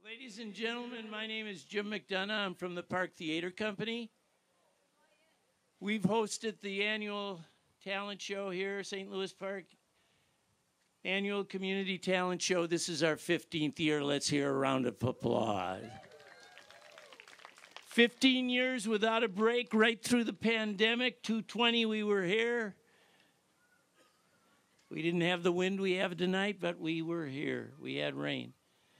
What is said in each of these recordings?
Ladies and gentlemen, my name is Jim McDonough. I'm from the ParkTheater Company. We've hosted the annual talent show here, St. Louis Park Annual Community Talent Show. This is our 15th year. Let's hear a round of applause. 15 years without a break, right through the pandemic. 220 we were here. We didn't have the wind we have tonight, but we were here. We had rain.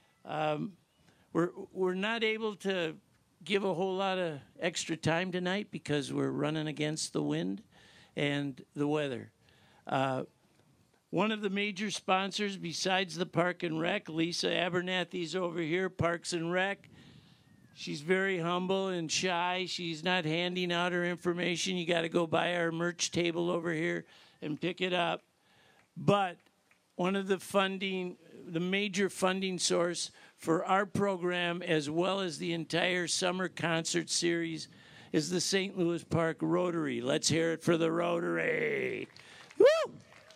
We're not able to give a whole lot of extra time tonight because we're running against the wind and the weather. One of the major sponsors besides the Park and Rec, Lisa Abernathy's over here, Parks and Rec. She's very humble and shy. She's not handing out her information. You got to go by our merch table over here and pick it up. But one of the major funding source for our program, as well as the entire summer concert series, is the St. Louis Park Rotary. Let's hear it for the Rotary. Woo!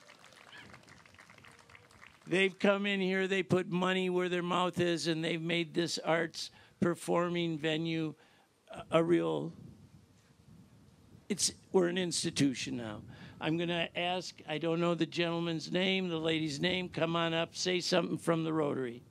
They've come in here, they put money where their mouth is, and they've made this arts performing venue we're an institution now. I'm going to ask, I don't know the gentleman's name, the lady's name, come on up, say something from the Rotary.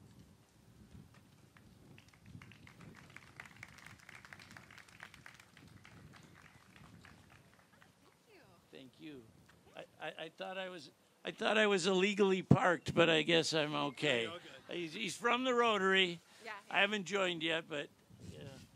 Thank you. I thought I was illegally parked, but I guess I'm okay. He's from the Rotary. Yeah. I haven't joined yet, but yeah.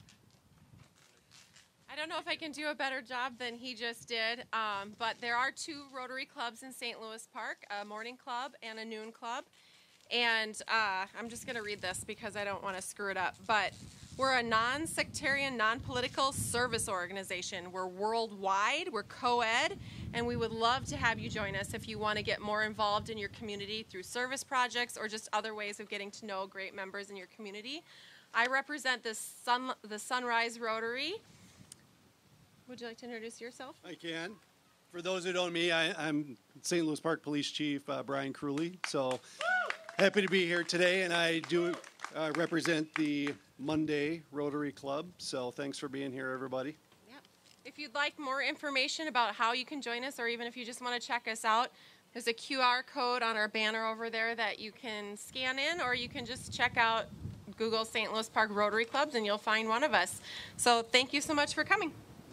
I don't know if I can do a better job than he just did, but there are two Rotary clubs in St. Louis Park, a morning club and a noon club. And I'm just going to read this because I don't want to screw it up. But we're a non-sectarian, non-political service organization. We're worldwide, we're co-ed, and we would love to have you join us if you want to get more involved in your community through service projects or just other ways of getting to know great members in your community. I represent the Sunrise Rotary. Would you like to introduce yourself? I can. For those who don't know me, I'm St. Louis Park Police Chief Brian Crewley. So happy to be here today, and I do represent the Monday Rotary Club. So thanks for being here, everybody. Yep. If you'd like more information about how you can join us, or even if you just want to check us out, there's a QR code on our banner over there that you can scan in, or you can just check out Google St. Louis Park Rotary Clubs, and you'll find one of us. So thank you so much for coming.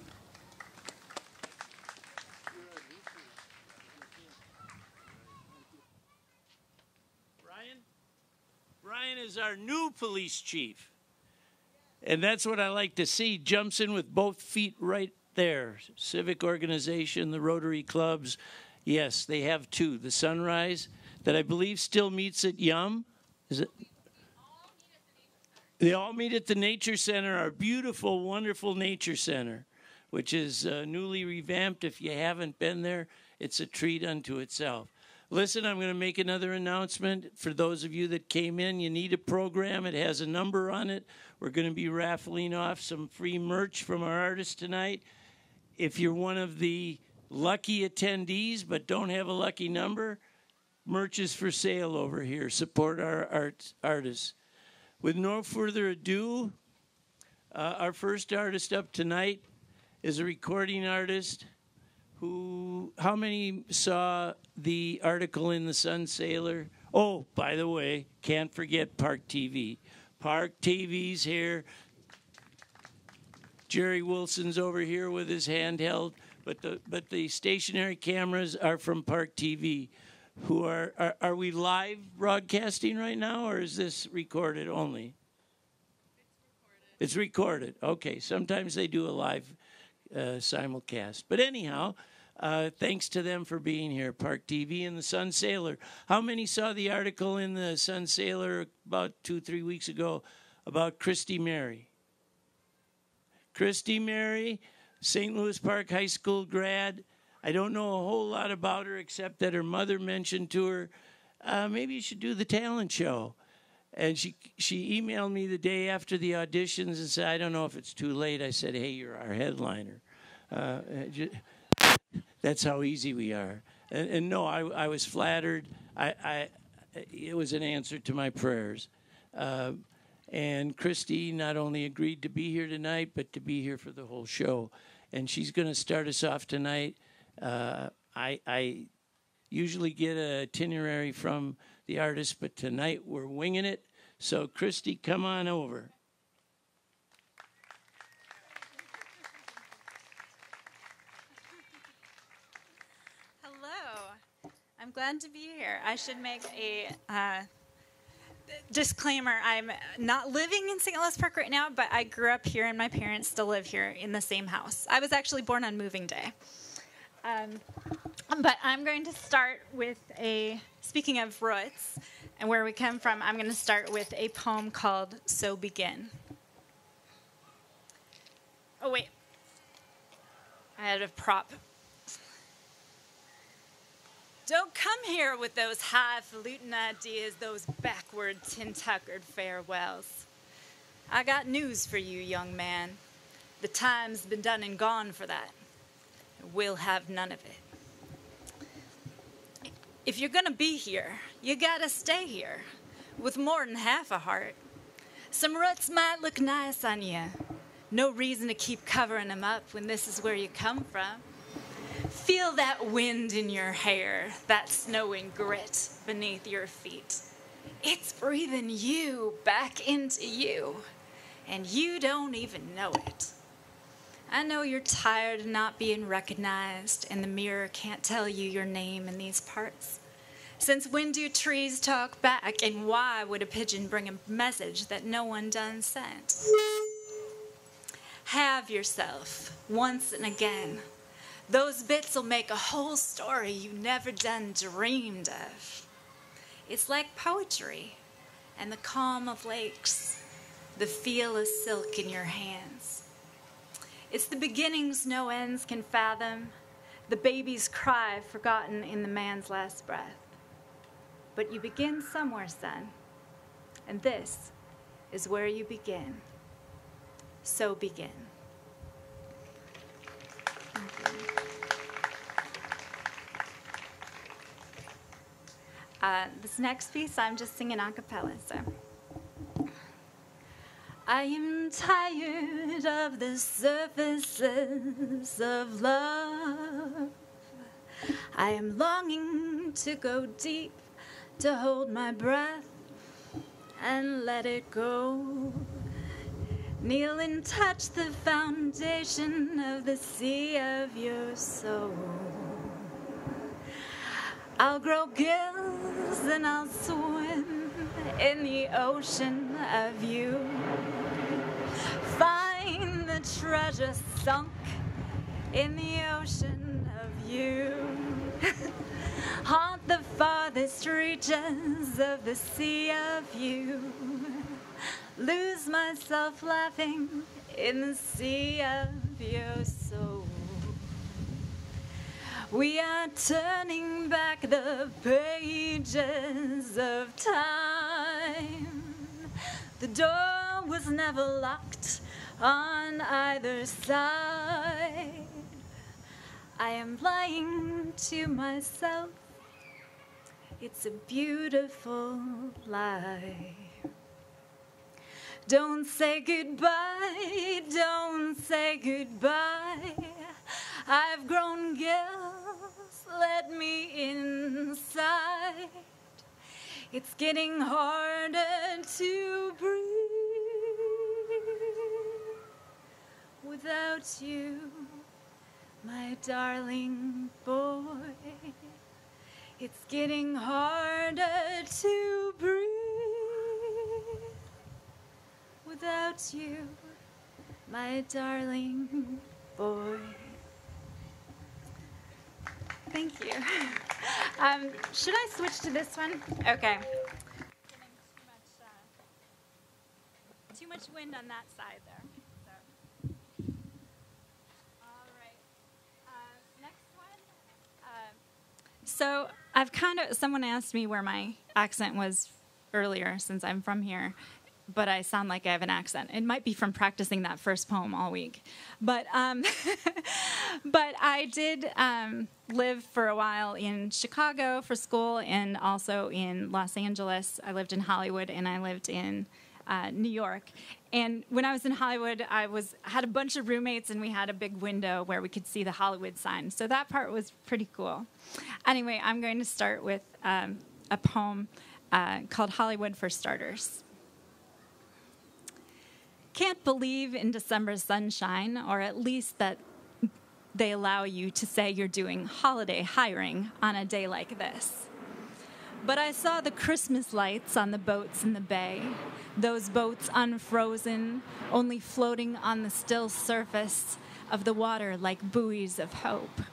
Brian is our new police chief. And that's what I like to see. Jumps in with both feet right there. Civic organization, the Rotary clubs. Yes, they have two. The Sunrise, that I believe still meets at Yum. Is it? They all meet at the Nature Center, our beautiful, wonderful Nature Center, which is newly revamped. If you haven't been there, it's a treat unto itself. Listen, I'm going to make another announcement. For those of you that came in, you need a program. It has a number on it. We're going to be raffling off some free merch from our artists tonight. If you're one of the lucky attendees but don't have a lucky number, merch is for sale over here. Support our artists. With no further ado, our first artist up tonight is a recording artist who, how many saw the article in the Sun Sailor? Oh, by the way, can't forget ParkTV. ParkTV's here. Jerry Wilson's over here with his handheld, but the stationary cameras are from ParkTV. Who are we live broadcasting right now, or is this recorded only? It's recorded. Okay, sometimes they do a live simulcast. But anyhow, thanks to them for being here, ParkTV and the Sun Sailor. How many saw the article in the Sun Sailor about 2-3 weeks ago about Christy Mary? Christy Mary, St. Louis Park High School grad. I don't know a whole lot about her except that her mother mentioned to her, maybe you should do the talent show. And she emailed me the day after the auditions and said, I don't know if it's too late. I said, hey, you're our headliner. That's how easy we are. And no, I was flattered. It was an answer to my prayers. And Christy not only agreed to be here tonight, but to be here for the whole show. And she's going to start us off tonight. I usually get an itinerary from the artist, but tonight we're winging it. So, Christy, come on over. Hello. I'm glad to be here. I should make a disclaimer. I'm not living in St. Louis Park right now, but I grew up here and my parents still live here in the same house. I was actually born on moving day. But I'm going to start with speaking of roots and where we come from, I'm going to start with a poem called So Begin. Oh, wait. I had a prop. Don't come here with those highfalutin ideas, those backward, tin-tuckered farewells. I got news for you, young man. The time's been done and gone for that. We'll have none of it. If you're gonna be here, you gotta stay here with more than half a heart. Some roots might look nice on you. No reason to keep covering them up when this is where you come from. Feel that wind in your hair, that snowing grit beneath your feet. It's breathing you back into you, and you don't even know it. I know you're tired of not being recognized, and the mirror can't tell you your name in these parts. Since when do trees talk back, and why would a pigeon bring a message that no one done sent? Have yourself, once and again. Those bits will make a whole story you never done dreamed of. It's like poetry and the calm of lakes, the feel of silk in your hands. It's the beginnings no ends can fathom, the baby's cry forgotten in the man's last breath. But you begin somewhere, son, and this is where you begin. So begin. This next piece, I'm just singing a cappella, so. I am tired of the surfaces of love. I am longing to go deep, to hold my breath and let it go. Kneel and touch the foundation of the sea of your soul. I'll grow gills and I'll swim in the ocean of you. Find the treasure sunk in the ocean of you. Haunt the farthest reaches of the sea of you. Lose myself laughing in the sea of your soul. We are turning back the pages of time. The door was never locked on either side. I am lying to myself. It's a beautiful lie. Don't say goodbye, don't say goodbye. I've grown gills, let me inside. It's getting harder to breathe without you, my darling boy. It's getting harder to breathe without you, my darling boy. Thank you. Should I switch to this one? Okay. Too much wind on that side there. So. All right. Next one. So someone asked me where my accent was earlier, since I'm from here, but I sound like I have an accent. It might be from practicing that first poem all week. But but I did live for a while in Chicago for school and also in Los Angeles. I lived in Hollywood and I lived in New York. And when I was in Hollywood, had a bunch of roommates, and we had a big window where we could see the Hollywood sign. So that part was pretty cool. Anyway, I'm going to start with a poem called Hollywood for Starters. Can't believe in December sunshine, or at least that they allow you to say you're doing holiday hiring on a day like this. But I saw the Christmas lights on the boats in the bay, those boats unfrozen, only floating on the still surface of the water like buoys of hope.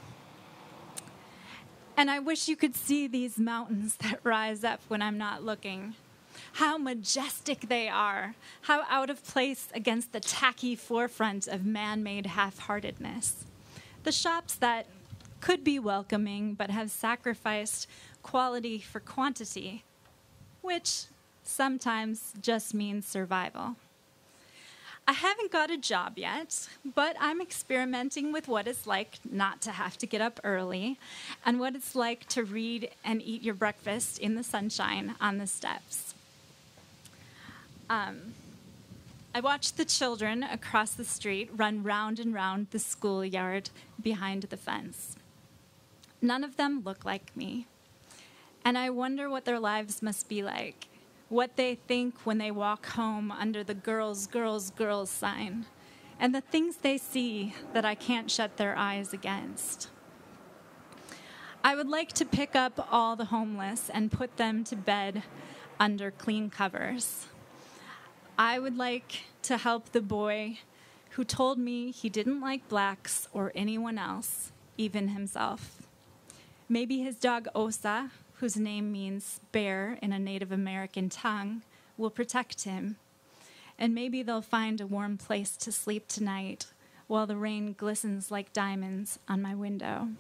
And I wish you could see these mountains that rise up when I'm not looking. How majestic they are, how out of place against the tacky forefront of man-made half-heartedness. The shops that could be welcoming but have sacrificed quality for quantity, which sometimes just means survival. I haven't got a job yet, but I'm experimenting with what it's like not to have to get up early and what it's like to read and eat your breakfast in the sunshine on the steps. I watched the children across the street run round and round the schoolyard behind the fence. None of them look like me. And I wonder what their lives must be like, what they think when they walk home under the girls, girls, girls sign, and the things they see that I can't shut their eyes against. I would like to pick up all the homeless and put them to bed under clean covers. I would like to help the boy who told me he didn't like blacks or anyone else, even himself. Maybe his dog Osa, whose name means bear in a Native American tongue, will protect him. And maybe they'll find a warm place to sleep tonight while the rain glistens like diamonds on my window.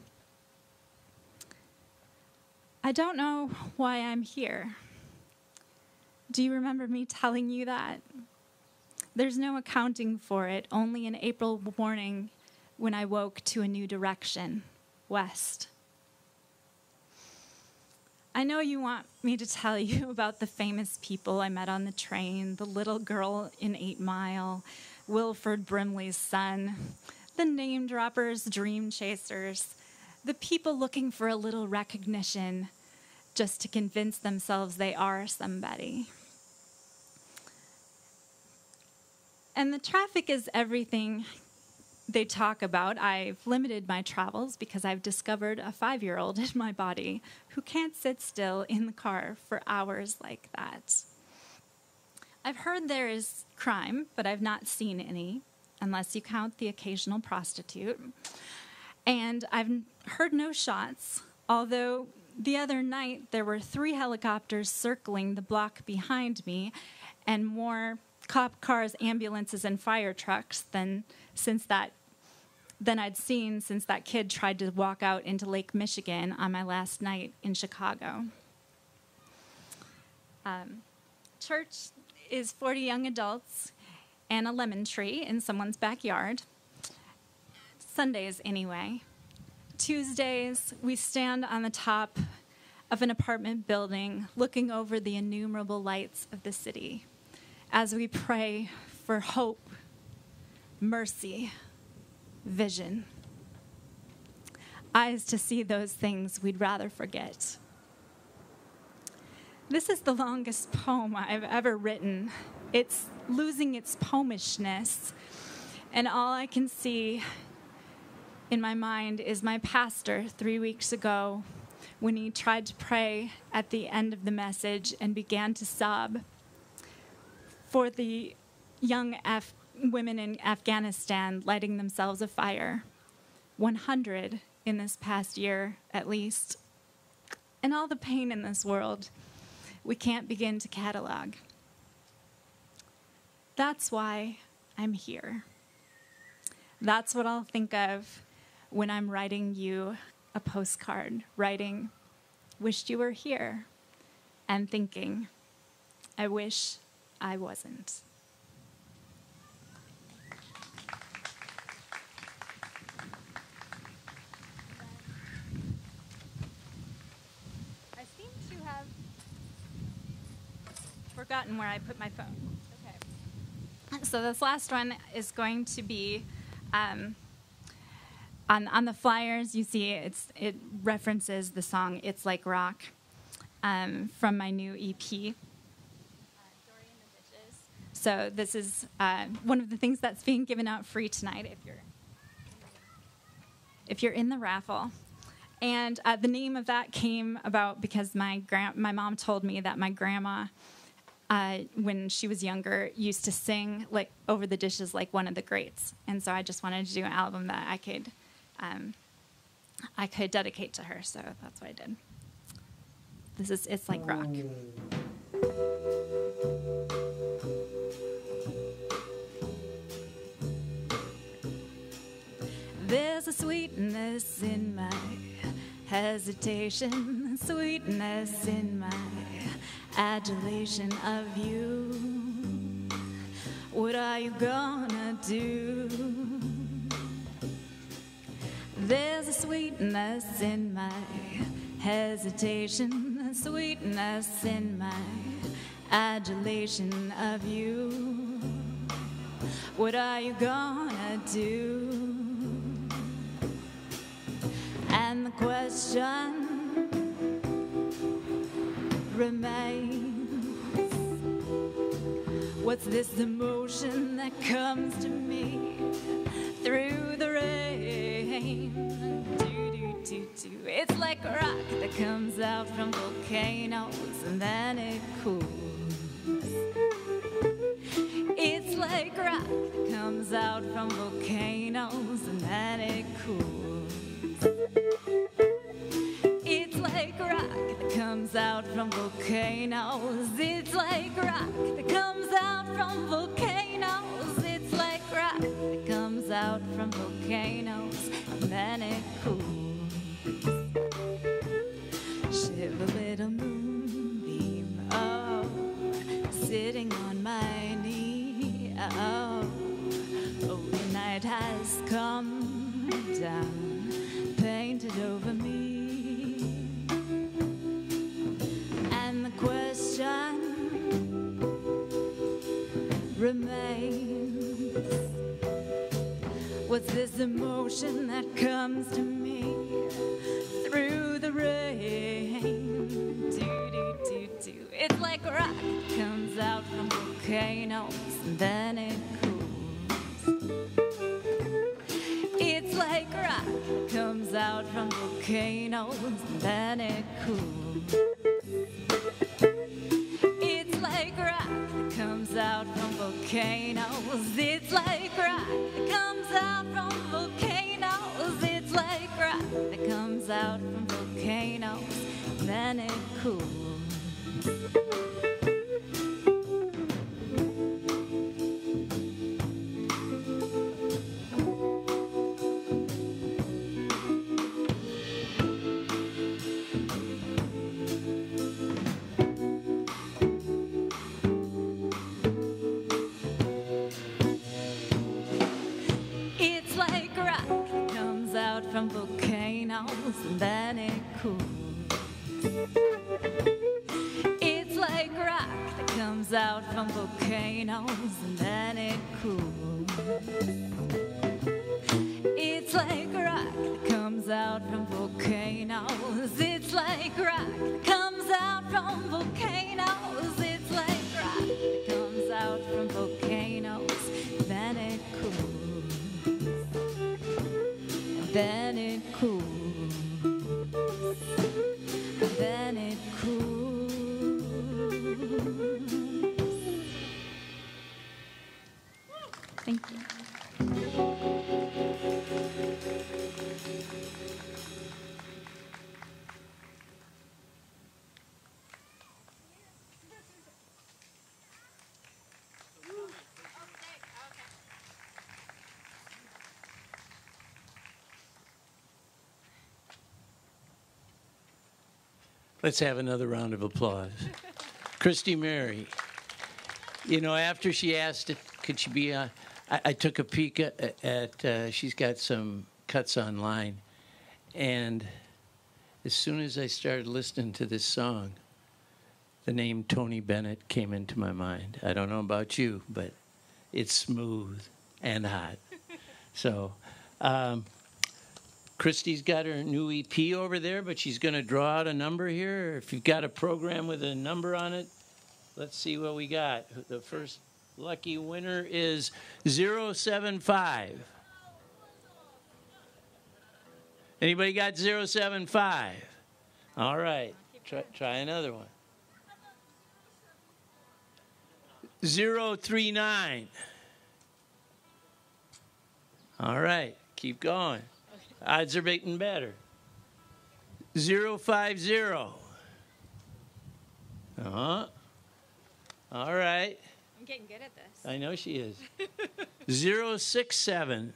I don't know why I'm here. Do you remember me telling you that? There's no accounting for it, only an April morning when I woke to a new direction, west. I know you want me to tell you about the famous people I met on the train, the little girl in 8 Mile, Wilford Brimley's son, the name droppers, dream chasers, the people looking for a little recognition just to convince themselves they are somebody. And the traffic is everything they talk about. I've limited my travels because I've discovered a 5-year-old in my body who can't sit still in the car for hours like that. I've heard there is crime, but I've not seen any, unless you count the occasional prostitute. And I've heard no shots, although the other night there were 3 helicopters circling the block behind me and more cop cars, ambulances, and fire trucks than I'd seen since that kid tried to walk out into Lake Michigan on my last night in Chicago. Church is 40 young adults and a lemon tree in someone's backyard. Sundays, anyway. Tuesdays, we stand on the top of an apartment building looking over the innumerable lights of the city as we pray for hope, mercy, vision. Eyes to see those things we'd rather forget. This is the longest poem I've ever written. It's losing its poemishness, and all I can see in my mind is my pastor 3 weeks ago when he tried to pray at the end of the message and began to sob for the young women in Afghanistan lighting themselves afire. 100 in this past year, at least. And all the pain in this world we can't begin to catalog. That's why I'm here. That's what I'll think of when I'm writing you a postcard, writing, wished you were here, and thinking, I wish I wasn't. I seem to have forgotten where I put my phone. Okay. So this last one is going to be on the flyers. You see it references the song "It's Like Rock" from my new EP. So this is one of the things that's being given out free tonight if you're in the raffle. And the name of that came about because my mom told me that my grandma, when she was younger, used to sing like over the dishes like one of the greats. And so I just wanted to do an album that I could dedicate to her. So that's what I did. This is "It's Like Rock." There's a sweetness in my hesitation, sweetness in my adulation of you. What are you gonna do? There's a sweetness in my hesitation, sweetness in my adulation of you. What are you gonna do? And the question remains, what's this emotion that comes to me through the rain? Do-do-do-do. It's like a rock that comes out from volcanoes and then it cools. It's like rock that comes out from volcanoes and then it cools. It's like rock that comes out from volcanoes. It's like rock that comes out from volcanoes. It's like rock that comes out from volcanoes and then it cools. Shiver little moonbeam, oh, sitting on my knee, oh, the night has come down, painted over me, and the question remains, what's this emotion that comes to me through the rain? Do-do-do-do. It's like a rock that comes out from volcanoes and then it cools. It's like rock that comes out from volcanoes and then it cools. It's like rock that comes out from volcanoes. It's like rock that comes out from volcanoes. It's like rock that comes out from volcanoes and then it cools. From volcanoes and then it cools. It's like rock that comes out from volcanoes and then it cools. It's like rock that comes out from volcanoes. It's like rock that comes out from volcanoes. It's like rock that comes out from volcanoes and then it cools. Then it cools, then it cools. Thank you. Let's have another round of applause. Christy Mary. You know, after she asked it, could she be on, I took a peek at she's got some cuts online. And as soon as I started listening to this song, the name Tony Bennett came into my mind. I don't know about you, but it's smooth and hot. So Christy's got her new EP over there, but she's going to draw out a number here. If you've got a program with a number on it, let's see what we got. The first lucky winner is 075. Anybody got 075? All right. Try another one. 039. All right. Keep going. Odds are getting better. 050. Uh-huh. All right. I'm getting good at this. I know she is. 067.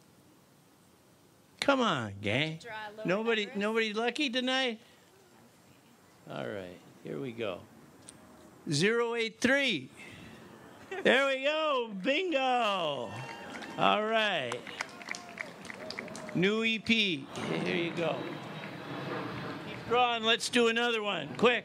Come on, gang. Nobody lucky tonight? All right, here we go. 083. There we go. Bingo. All right. New EP. Here you go. Keep drawing. Let's do another one. Quick.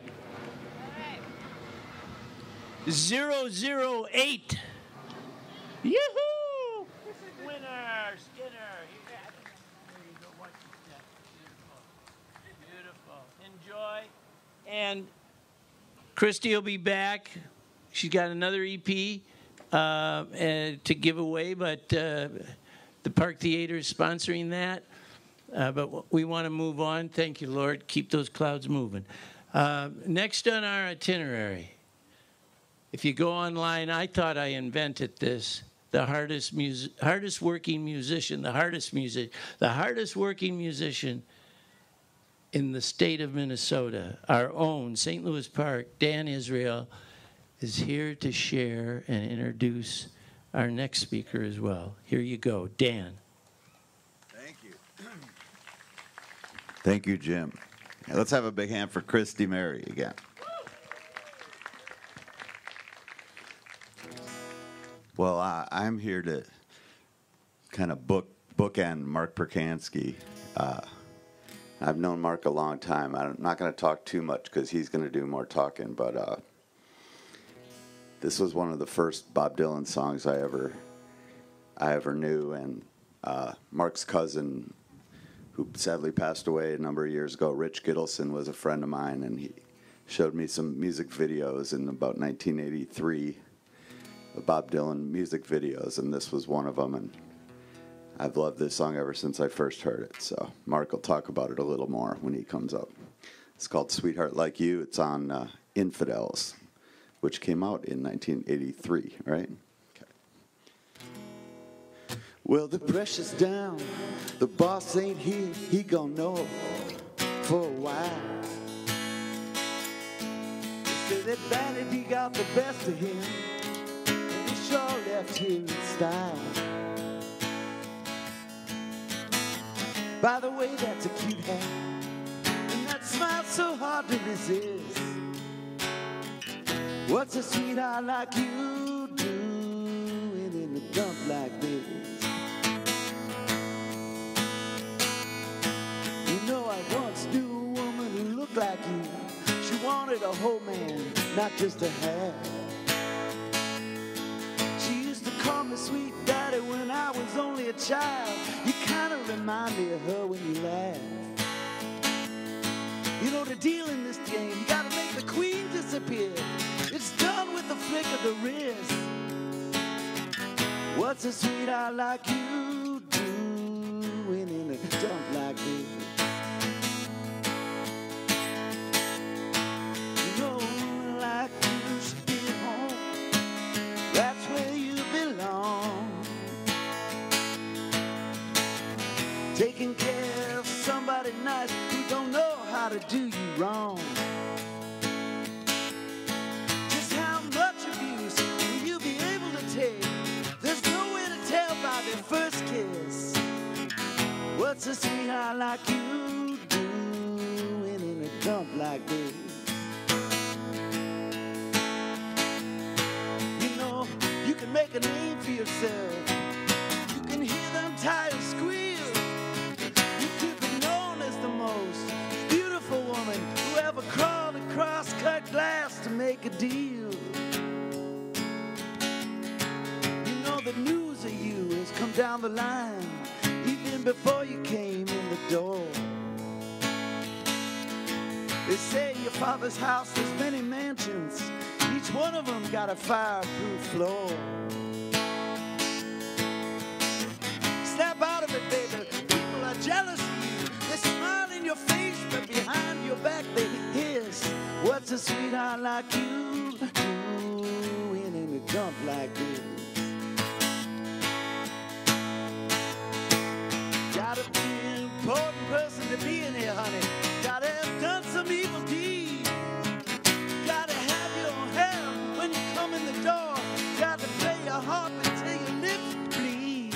All right. 008. Yoo-hoo! Winner, Skinner. There you go. Watch your step. Beautiful. Enjoy. And Christy will be back. She's got another EP to give away, but the Park Theater is sponsoring that. But we want to move on. Thank you, Lord. Keep those clouds moving. Next on our itinerary, if you go online, I thought I invented this. The hardest working musician in the state of Minnesota, our own St. Louis Park, Dan Israel, is here to share and introduce our next speaker as well. Here you go, Dan. Thank you. Thank you, Jim. Let's have a big hand for Christy Mary again. Well, I'm here to kind of bookend Marc Percansky. I've known Marc a long time. I'm not going to talk too much because he's going to do more talking, but this was one of the first Bob Dylan songs I ever knew, and Marc's cousin, who sadly passed away a number of years ago, Rich Gittleson, was a friend of mine, and he showed me some music videos in about 1983, Bob Dylan music videos, and this was one of them, and I've loved this song ever since I first heard it, so Marc will talk about it a little more when he comes up. It's called Sweetheart Like You. It's on Infidels, which came out in 1983, right? Okay. Well, the pressure's down. The boss ain't here. He gon' know for a while. They say that vanity got the best of him, and he sure left here in style. By the way, that's a cute hat, and that smile's so hard to resist. What's a sweetheart like you doing in a dump like this? You know, I once knew a woman who looked like you. She wanted a whole man, not just a half. She used to call me sweet daddy when I was only a child. You kind of remind me of her when you laugh. You know the deal in this game, you gotta make the queen disappear. It's done with the flick of the wrist. What's a sweetheart like you doing in a dump like this? You know, like you should be home. That's where you belong. Taking care of somebody nice who don't know how to do you wrong. Just how much abuse will you be able to take? There's no way to tell by their first kiss. What's a sweetheart like you doing in a dump like this? You know, you can make a name for yourself. You can hear them tires squeal. You could be known as the most beautiful woman who ever crawled across cut glass to make a deal. You down the line, even before you came in the door. They say your father's house has many mansions, each one of them got a fireproof floor. Snap out of it, baby, people are jealous of you. They smile in your face, but behind your back they hiss. What's a sweetheart like you doing in a dump like this? Gotta be an important person to be in here, honey. Gotta have done some evil deed. Gotta have your hair when you come in the door. Gotta play your harp until your lips bleed.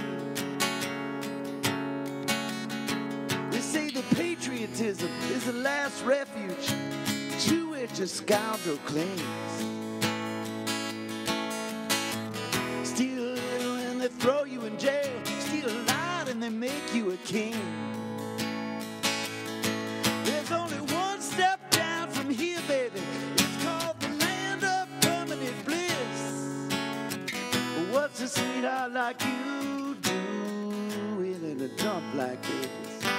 They say that patriotism is the last refuge to which a scoundrel clings. Steal a little and they throw you in jail. Steal a lot and they make you a king. There's only one step down from here, baby. It's called the land of permanent bliss. What's a sweetheart like you doing in a dump like this?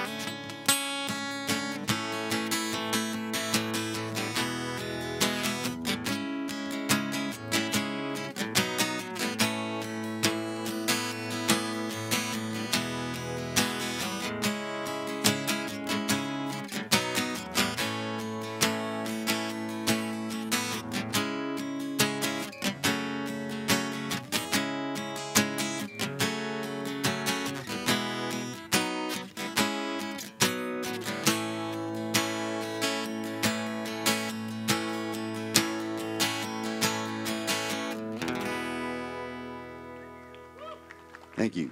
Thank you.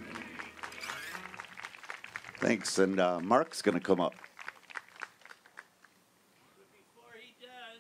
Thanks, and Marc's going to come up. Before he does,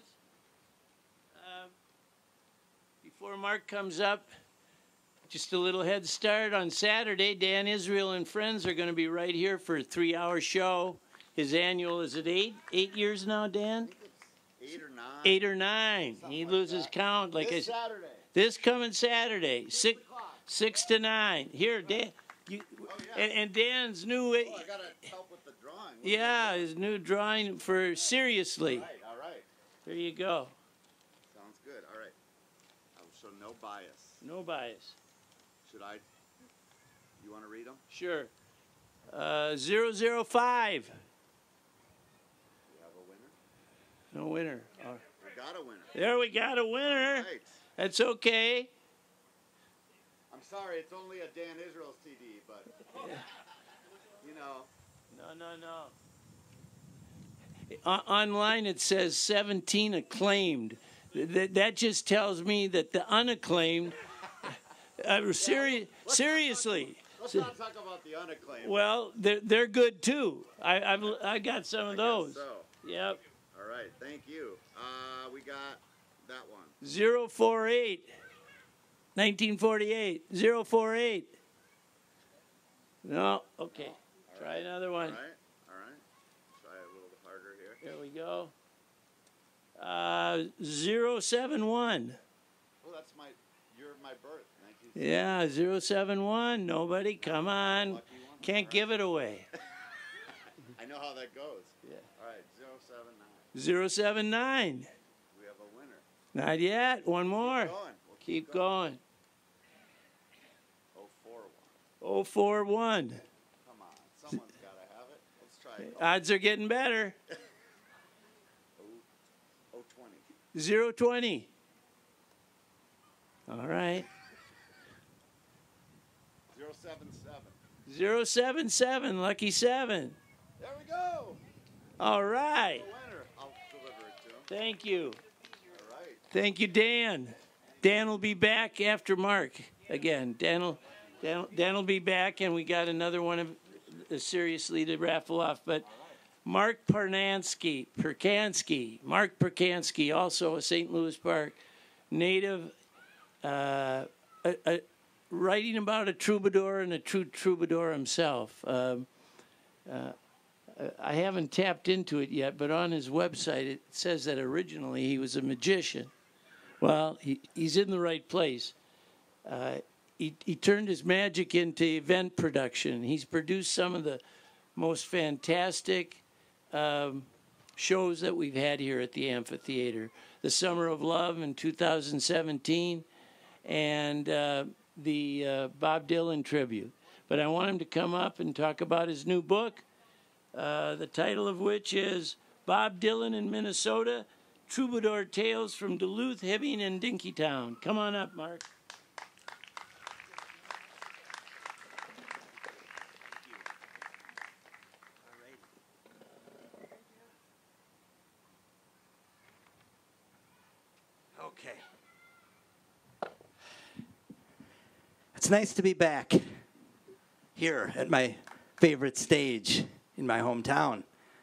before Marc comes up, just a little head start. On Saturday, Dan Israel and friends are going to be right here for a 3-hour show. His annual is at 8 years now, Dan? 8 or 9. 8 or 9. He loses count. Like This Saturday. This coming Saturday, 6 to 9. Here, Dan. And Dan's new. I got to help with the drawing. Yeah, his new drawing for Seriously. All right. There you go. Sounds good. All right. I will show no bias. No bias. Should I? You want to read them? Sure. 005. We have a winner? No winner. We got a winner. There we got a winner. Right. That's okay. I'm sorry, it's only a Dan Israel CD, but, you know. No. Online it says 17 acclaimed. That just tells me that the unacclaimed, seriously. Let's not talk about the unacclaimed. Well, they're good too. I got some of those. So. Yep. All right, thank you. We got that one. 048. 1948. 048. No. Okay. Try another one. All right. Try a little harder here. There we go. 071. Oh, that's year of my birth, 1960. Yeah, 071. Nobody. Come on. Can't give it away. I know how that goes. Yeah. All right, 079. 079. We have a winner. Not yet. One more. We'll Keep going. 041. 041. Come on, someone's got to have it. Let's try it. Odds are getting better. 020. 020. All right. 077. 077. Lucky 7. There we go. All right. The winner. I'll deliver it to him. Thank you. All right. Thank you, Dan. Dan will be back after Marc again. Dan will be back, and we got another one of Seriously to raffle off. But Marc Percansky, Marc Percansky, also a St. Louis Park native, writing about a troubadour and a true troubadour himself. I haven't tapped into it yet, but on his website it says that originally he was a magician. Well, he's in the right place. he turned his magic into event production. He's produced some of the most fantastic shows that we've had here at the Amphitheater. The Summer of Love in 2017 and the Bob Dylan tribute. But I want him to come up and talk about his new book, the title of which is Bob Dylan in Minnesota, Troubadour Tales from Duluth, Hibbing, and Dinkytown. Come on up, Marc. Okay. It's nice to be back here at my favorite stage in my hometown.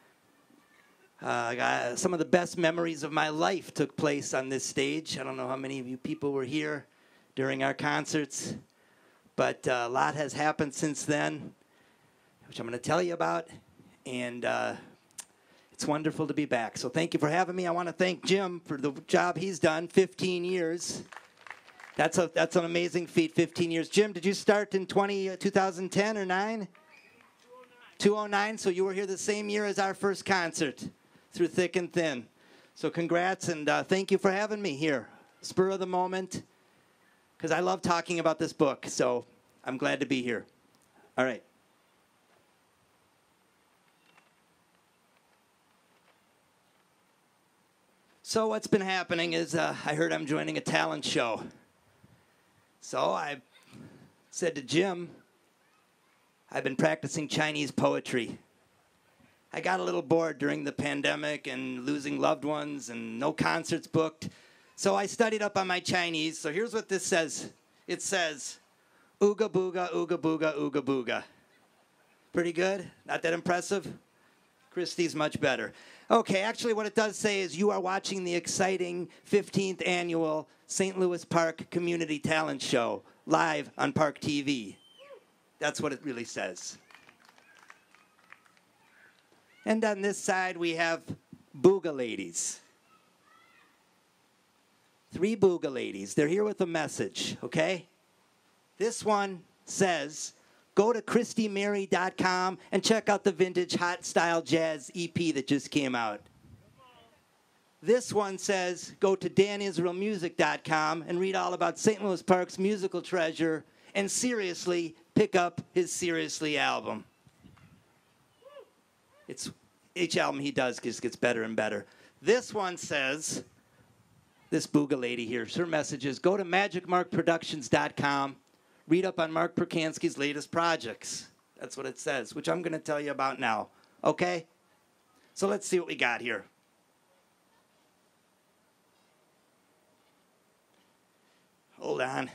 Some of the best memories of my life took place on this stage. I don't know how many of you people were here during our concerts, but a lot has happened since then, which I'm going to tell you about, and it's wonderful to be back. So thank you for having me. I want to thank Jim for the job he's done, 15 years. That's an amazing feat, 15 years. Jim, did you start in 2010 or 9? 209, so you were here the same year as our first concert, through thick and thin. So congrats, and thank you for having me here. Spur of the moment, because I love talking about this book, so I'm glad to be here. All right. So what's been happening is I heard I'm joining a talent show. So I said to Jim, I've been practicing Chinese poetry. I got a little bored during the pandemic and losing loved ones and no concerts booked. So I studied up on my Chinese. So here's what this says. It says, ooga booga, ooga booga, ooga booga. Pretty good? Not that impressive? Christy's much better. Okay, actually what it does say is you are watching the exciting 15th annual St. Louis Park Community Talent Show live on ParkTV. That's what it really says. And on this side, we have Booga Ladies. 3 Booga Ladies. They're here with a message, okay? This one says, go to ChristyMary.com and check out the vintage hot style jazz EP that just came out. This one says, go to DanIsraelMusic.com and read all about St. Louis Park's musical treasure and seriously pick up his Seriously album. It's each album he does just gets better and better. This one says, this Booga lady here, her message is, go to MagicMarkProductions.com, read up on Marc Percansky's latest projects. That's what it says, which I'm going to tell you about now. Okay? So let's see what we got here. Hold on.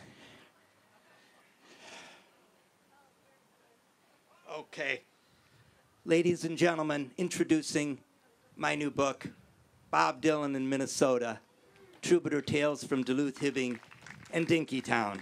Okay. Ladies and gentlemen, introducing my new book, Bob Dylan in Minnesota, Troubadour Tales from Duluth, Hibbing, and Dinkytown.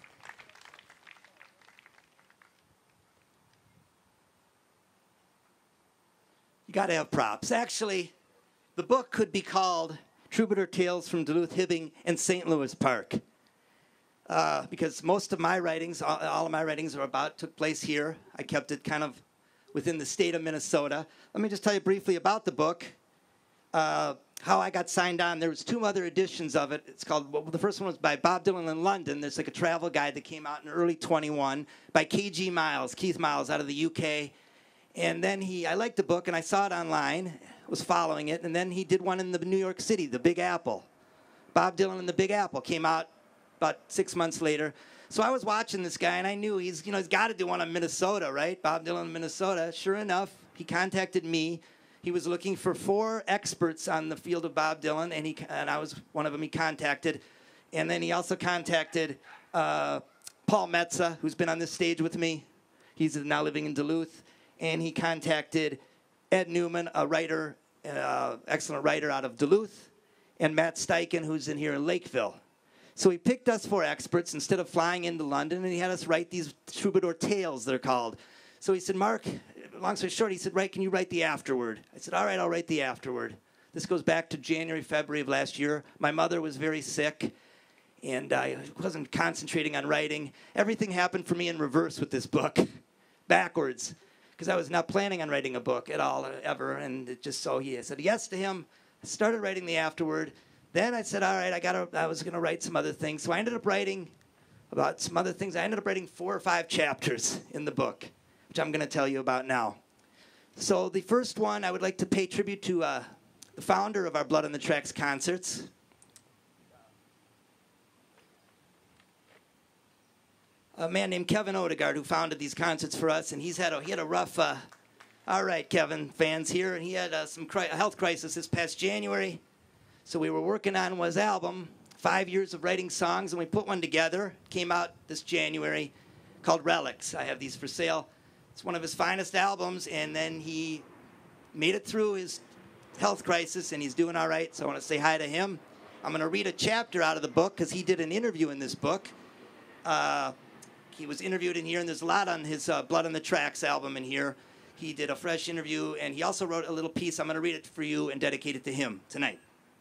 You got to have props. Actually, the book could be called Troubadour Tales from Duluth, Hibbing, and St. Louis Park. Because most of my writings, all of my writings took place here. I kept it kind of within the state of Minnesota. Let me just tell you briefly about the book, how I got signed on. There was 2 other editions of it. It's called, well, the first one was by Bob Dylan in London. There's like a travel guide that came out in early 21 by Keith Miles out of the UK. And then I liked the book and I saw it online, was following it, and then he did one in the New York City, the Big Apple. Bob Dylan and the Big Apple came out about 6 months later. So I was watching this guy, and I knew he's got to do one on Minnesota, right? Bob Dylan in Minnesota. Sure enough, he contacted me. He was looking for 4 experts on the field of Bob Dylan, and I was one of them he contacted. And then he also contacted Paul Metza, who's been on this stage with me. He's now living in Duluth. And he contacted Ed Newman, a writer, excellent writer out of Duluth, and Matt Steichen, who's in here in Lakeville. So he picked us 4 experts instead of flying into London, and he had us write these troubadour tales, they're called. So he said, Marc, long story short, he said, can you write the afterword? I said, all right, I'll write the afterword. This goes back to January, February of last year. My mother was very sick, and I wasn't concentrating on writing. Everything happened for me in reverse with this book, backwards, because I was not planning on writing a book at all, ever, and it just so he said yes to him. I started writing the afterword. Then I said, all right, I was going to write some other things. So I ended up writing about some other things. I ended up writing 4 or 5 chapters in the book, which I'm going to tell you about now. So the first one, I would like to pay tribute to the founder of our Blood on the Tracks concerts. A man named Kevin Odegaard, who founded these concerts for us, and he had a rough. All right, Kevin, fans here, and he had a health crisis this past January. So we were working on his album, 5 years of writing songs, and we put one together. It came out this January, called Relics. I have these for sale. It's one of his finest albums, and then he made it through his health crisis, and he's doing all right. So I want to say hi to him. I'm going to read a chapter out of the book because he did an interview in this book. He was interviewed in here, and there's a lot on his Blood on the Tracks album in here. He did a fresh interview, and he also wrote a little piece. I'm going to read it for you and dedicate it to him tonight.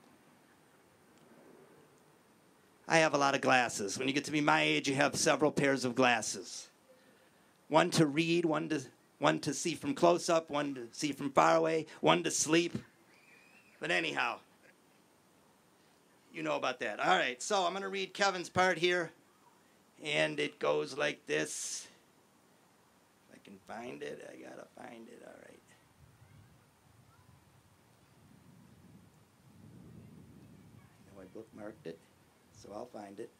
I have a lot of glasses. When you get to be my age, you have several pairs of glasses. One to read, one to see from close up, one to see from far away, one to sleep. But anyhow, you know about that. All right, so I'm going to read Kevin's part here. And it goes like this. If I can find it, I gotta find it, all right. I know I bookmarked it, so I'll find it.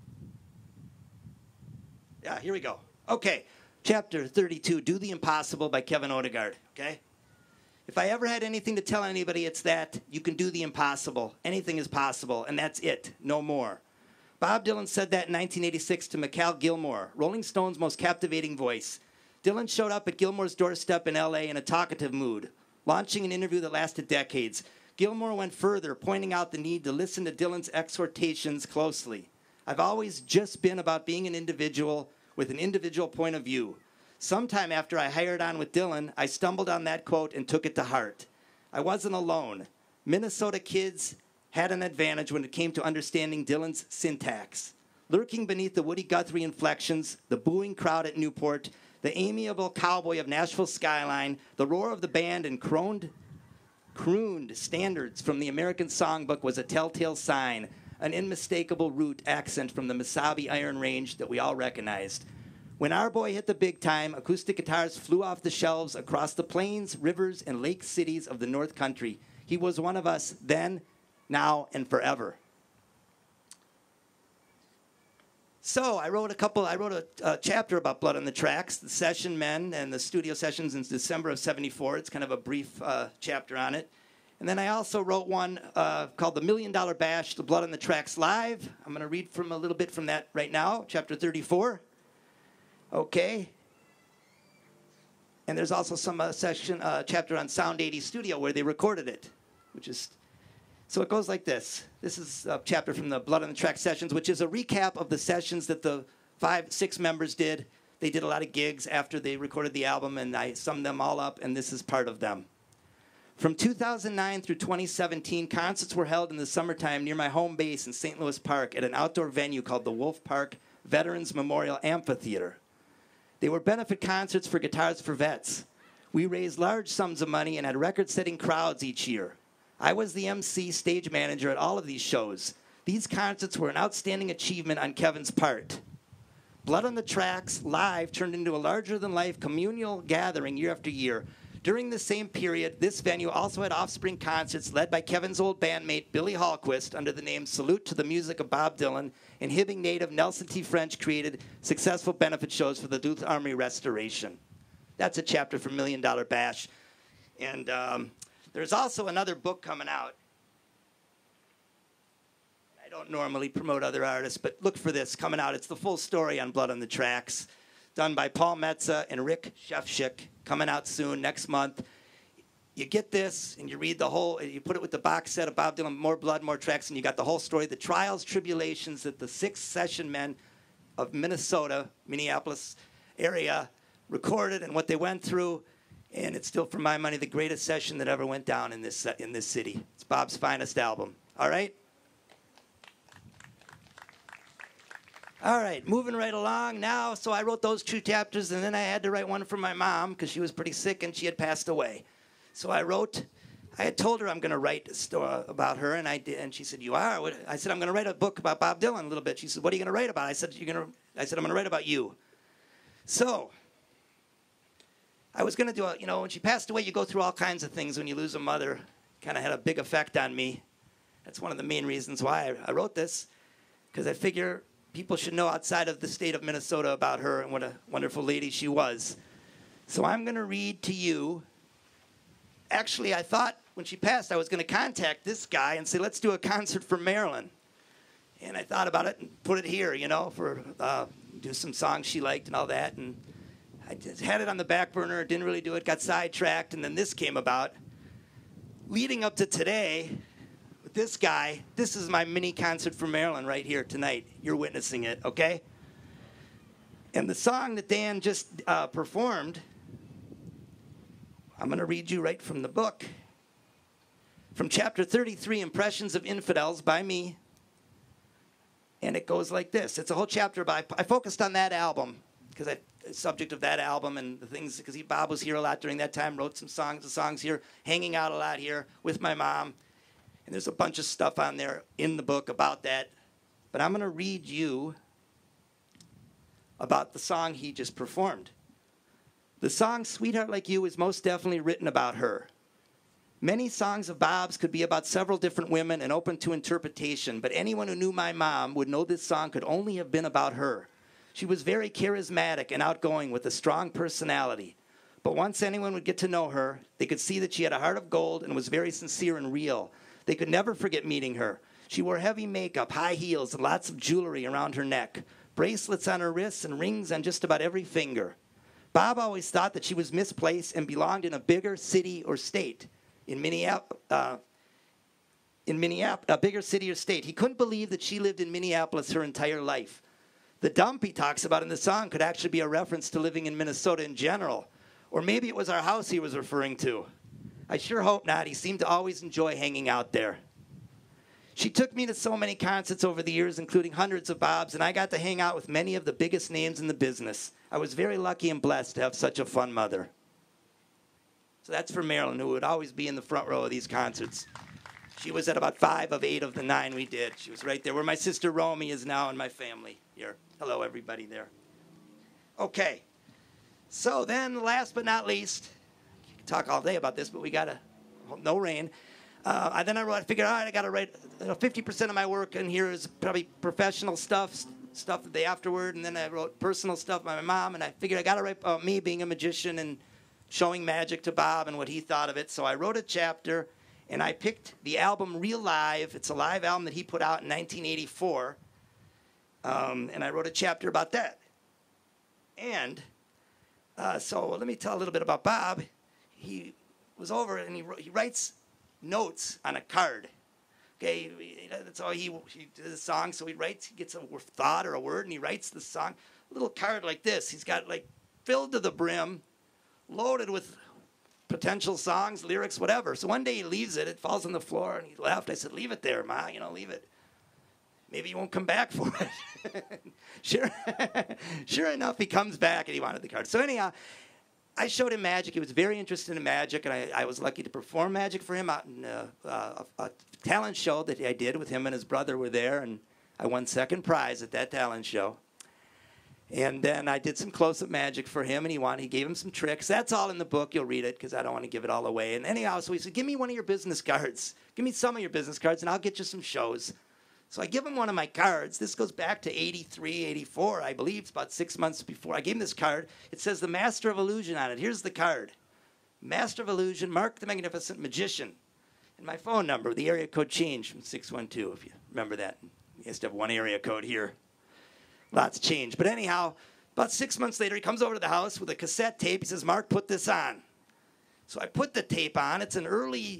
Yeah, here we go. Okay, chapter 32, Do the Impossible by Kevin Odegaard, okay? If I ever had anything to tell anybody, it's that you can do the impossible. Anything is possible, and that's it, no more. Bob Dylan said that in 1986 to Mikhail Gilmore, Rolling Stone's most captivating voice. Dylan showed up at Gilmore's doorstep in L.A. in a talkative mood, launching an interview that lasted decades. Gilmore went further, pointing out the need to listen to Dylan's exhortations closely. I've always just been about being an individual with an individual point of view. Sometime after I hired on with Dylan, I stumbled on that quote and took it to heart. I wasn't alone. Minnesota kids had an advantage when it came to understanding Dylan's syntax. Lurking beneath the Woody Guthrie inflections, the booing crowd at Newport, the amiable cowboy of Nashville's skyline, the roar of the band, and crooned standards from the American songbook was a telltale sign, an unmistakable root accent from the Mesabi Iron Range that we all recognized. When our boy hit the big time, acoustic guitars flew off the shelves across the plains, rivers, and lake cities of the North Country. He was one of us then, now, and forever. So I wrote a chapter about Blood on the Tracks, the session men and the studio sessions in December of '74. It's kind of a brief chapter on it. And then I also wrote one called The $1 Million Bash, The Blood on the Tracks Live. I'm going to read from a little bit from that right now, chapter 34. Okay. And there's also some chapter on Sound 80 Studio where they recorded it, which is... So it goes like this. This is a chapter from the Blood on the Track sessions, which is a recap of the sessions that the 6 members did. They did a lot of gigs after they recorded the album, and I summed them all up, and this is part of them. From 2009 through 2017, concerts were held in the summertime near my home base in St. Louis Park at an outdoor venue called the Wolfe Park Veterans Memorial Amphitheater. They were benefit concerts for Guitars for Vets. We raised large sums of money and had record-setting crowds each year. I was the MC stage manager at all of these shows. These concerts were an outstanding achievement on Kevin's part. Blood on the Tracks Live turned into a larger-than-life communal gathering year after year. During the same period, this venue also had Offspring concerts led by Kevin's old bandmate Billy Hallquist under the name Salute to the Music of Bob Dylan, and Hibbing native Nelson T. French created successful benefit shows for the Duluth Army Restoration. That's a chapter from $1 Million Bash. And there's also another book coming out. I don't normally promote other artists, but look for this coming out. It's the full story on Blood on the Tracks, done by Paul Metza and Rick Shefchik, coming out soon, next month. You get this, and you read the whole, you put it with the box set of Bob Dylan, More Blood, More Tracks, and you got the whole story, the trials, tribulations that the 6 session men of Minnesota, Minneapolis area, recorded and what they went through. And it's still, for my money, the greatest session that ever went down in this city. It's Bob's finest album. All right? All right, moving right along now. So I wrote those 2 chapters, and then I had to write one for my mom because she was pretty sick and she had passed away. So I had told her I'm going to write a story about her, and I did. And she said, "You are?" I said, "I'm going to write a book about Bob Dylan a little bit." She said, "What are you going to write about?" I said, "I'm going to write about you." So I was going to do when she passed away, you go through all kinds of things when you lose a mother. Kind of had a big effect on me. That's one of the main reasons why I wrote this, because I figure people should know outside of the state of Minnesota about her and what a wonderful lady she was. So I'm going to read to you. Actually, I thought when she passed, I was going to contact this guy and say, let's do a concert for Marilyn. And I thought about it and put it here, for do some songs she liked and all that. And I just had it on the back burner, didn't really do it, got sidetracked, and then this came about. Leading up to today, with this guy, this is my mini concert for Marilyn right here tonight. You're witnessing it, okay? And the song that Dan just performed, I'm going to read you right from the book. From chapter 33, Impressions of Infidels by me. And it goes like this. It's a whole chapter about, I focused on that album because the subject of that album and the things, because Bob was here a lot during that time, wrote some songs, the songs here, hanging out a lot here with my mom. And there's a bunch of stuff on there in the book about that. But I'm going to read you about the song he just performed. The song Sweetheart Like You is most definitely written about her. Many songs of Bob's could be about several different women and open to interpretation, but anyone who knew my mom would know this song could only have been about her. She was very charismatic and outgoing with a strong personality. But once anyone would get to know her, they could see that she had a heart of gold and was very sincere and real. They could never forget meeting her. She wore heavy makeup, high heels, and lots of jewelry around her neck, bracelets on her wrists, and rings on just about every finger. Bob always thought that she was misplaced and belonged in a bigger city or state. In Minneapolis, a bigger city or state. He couldn't believe that she lived in Minneapolis her entire life. The dump he talks about in the song could actually be a reference to living in Minnesota in general. Or maybe it was our house he was referring to. I sure hope not. He seemed to always enjoy hanging out there. She took me to so many concerts over the years, including hundreds of Bob's, and I got to hang out with many of the biggest names in the business. I was very lucky and blessed to have such a fun mother. So that's for Marilyn, who would always be in the front row of these concerts. She was at about 5 of 8 of the 9 we did. She was right there where my sister Romy is now and my family here. Hello, everybody there. Okay. So then, last but not least, you can talk all day about this, but we got no rain. I figured, all right, I got to write 50% of my work in here is probably professional stuff the day afterward, and then I wrote personal stuff by my mom, and I figured I got to write about me being a magician and showing magic to Bob and what he thought of it. So I wrote a chapter, and I picked the album Real Live. It's a live album that he put out in 1984, and I wrote a chapter about that. And so let me tell a little bit about Bob. He was over, and he writes notes on a card. Okay, that's how he did the song. So he gets a thought or a word, and he writes the song. A little card like this. He's got filled to the brim, loaded with potential songs, lyrics, whatever. So one day he leaves it. It falls on the floor, and he left. I said, leave it there, Ma. Leave it. Maybe he won't come back for it. Sure enough, he comes back, and he wanted the card. So anyhow, I showed him magic. He was very interested in magic, and I was lucky to perform magic for him out in a talent show that I did with him and his brother were there, and I won second prize at that talent show. And then I did some close-up magic for him, and he gave him some tricks. That's all in the book. You'll read it because I don't want to give it all away. And anyhow, so he said, give me one of your business cards. Give me some of your business cards, and I'll get you some shows. So I give him one of my cards. This goes back to 83, 84, I believe. It's about 6 months before. I gave him this card. It says the Master of Illusion on it. Here's the card. Master of Illusion, Marc the Magnificent Magician. And my phone number, the area code changed from 612, if you remember that. You used to have one area code here. Lots changed. But anyhow, about 6 months later, he comes over to the house with a cassette tape. He says, Marc, put this on. So I put the tape on. It's an early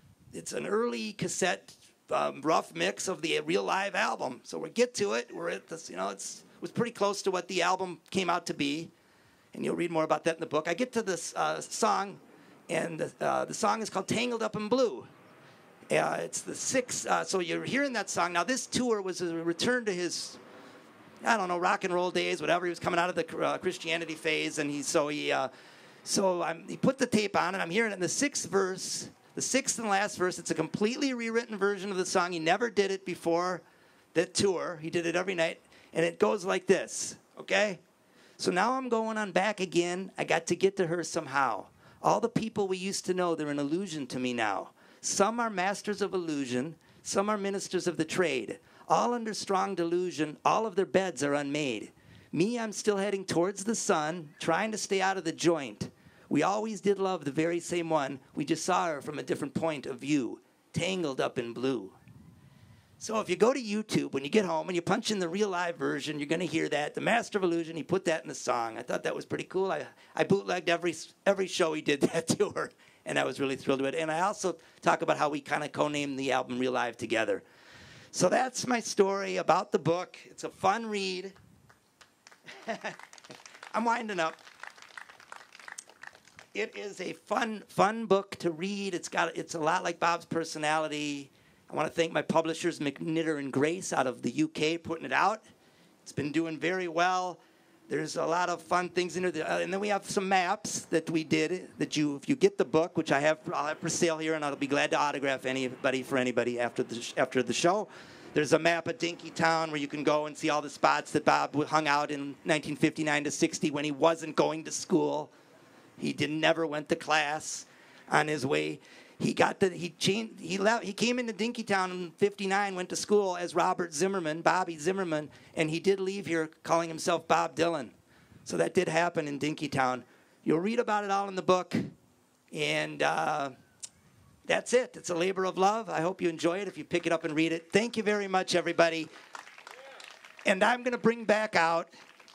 cassette rough mix of the Real Live album. So we get to it. We're at this, it was pretty close to what the album came out to be. And you'll read more about that in the book. I get to this song, and the song is called Tangled Up in Blue. It's the 6th. So you're hearing that song. Now, this tour was a return to his I don't know, rock and roll days, whatever. He was coming out of the Christianity phase, and he put the tape on, and I'm hearing it in the sixth verse, the sixth and last verse. It's a completely rewritten version of the song. He never did it before that tour. He did it every night, and it goes like this, okay? So now I'm going on back again. I got to get to her somehow. All the people we used to know, they're an illusion to me now. Some are masters of illusion. Some are ministers of the trade. All under strong delusion, all of their beds are unmade. Me, I'm still heading towards the sun, trying to stay out of the joint. We always did love the very same one. We just saw her from a different point of view, tangled up in blue. So if you go to YouTube, when you get home and you punch in the real live version, you're going to hear that. The Master of Illusion, he put that in the song. I thought that was pretty cool. I bootlegged every show he did that tour, and I was really thrilled with it. And I also talk about how we kind of co-named the album Real Live together. So that's my story about the book. It's a fun read. I'm winding up. It is a fun book to read. It's a lot like Bob's personality. I want to thank my publishers, McKnitter and Grace, out of the UK, putting it out. It's been doing very well. There's a lot of fun things in there. And then we have some maps that we did that if you get the book, which I'll have for sale here, and I'll be glad to autograph anybody after the show. There's a map of Dinkytown where you can go and see all the spots that Bob hung out in 1959 to 60 when he wasn't going to school. He never went to class on his way. He came into Dinkytown in 59, went to school as Bobby Zimmerman, and he did leave here calling himself Bob Dylan. So that did happen in Dinkytown. You'll read about it all in the book, and that's it. It's a labor of love. I hope you enjoy it if you pick it up and read it. Thank you very much, everybody. And I'm going to bring back out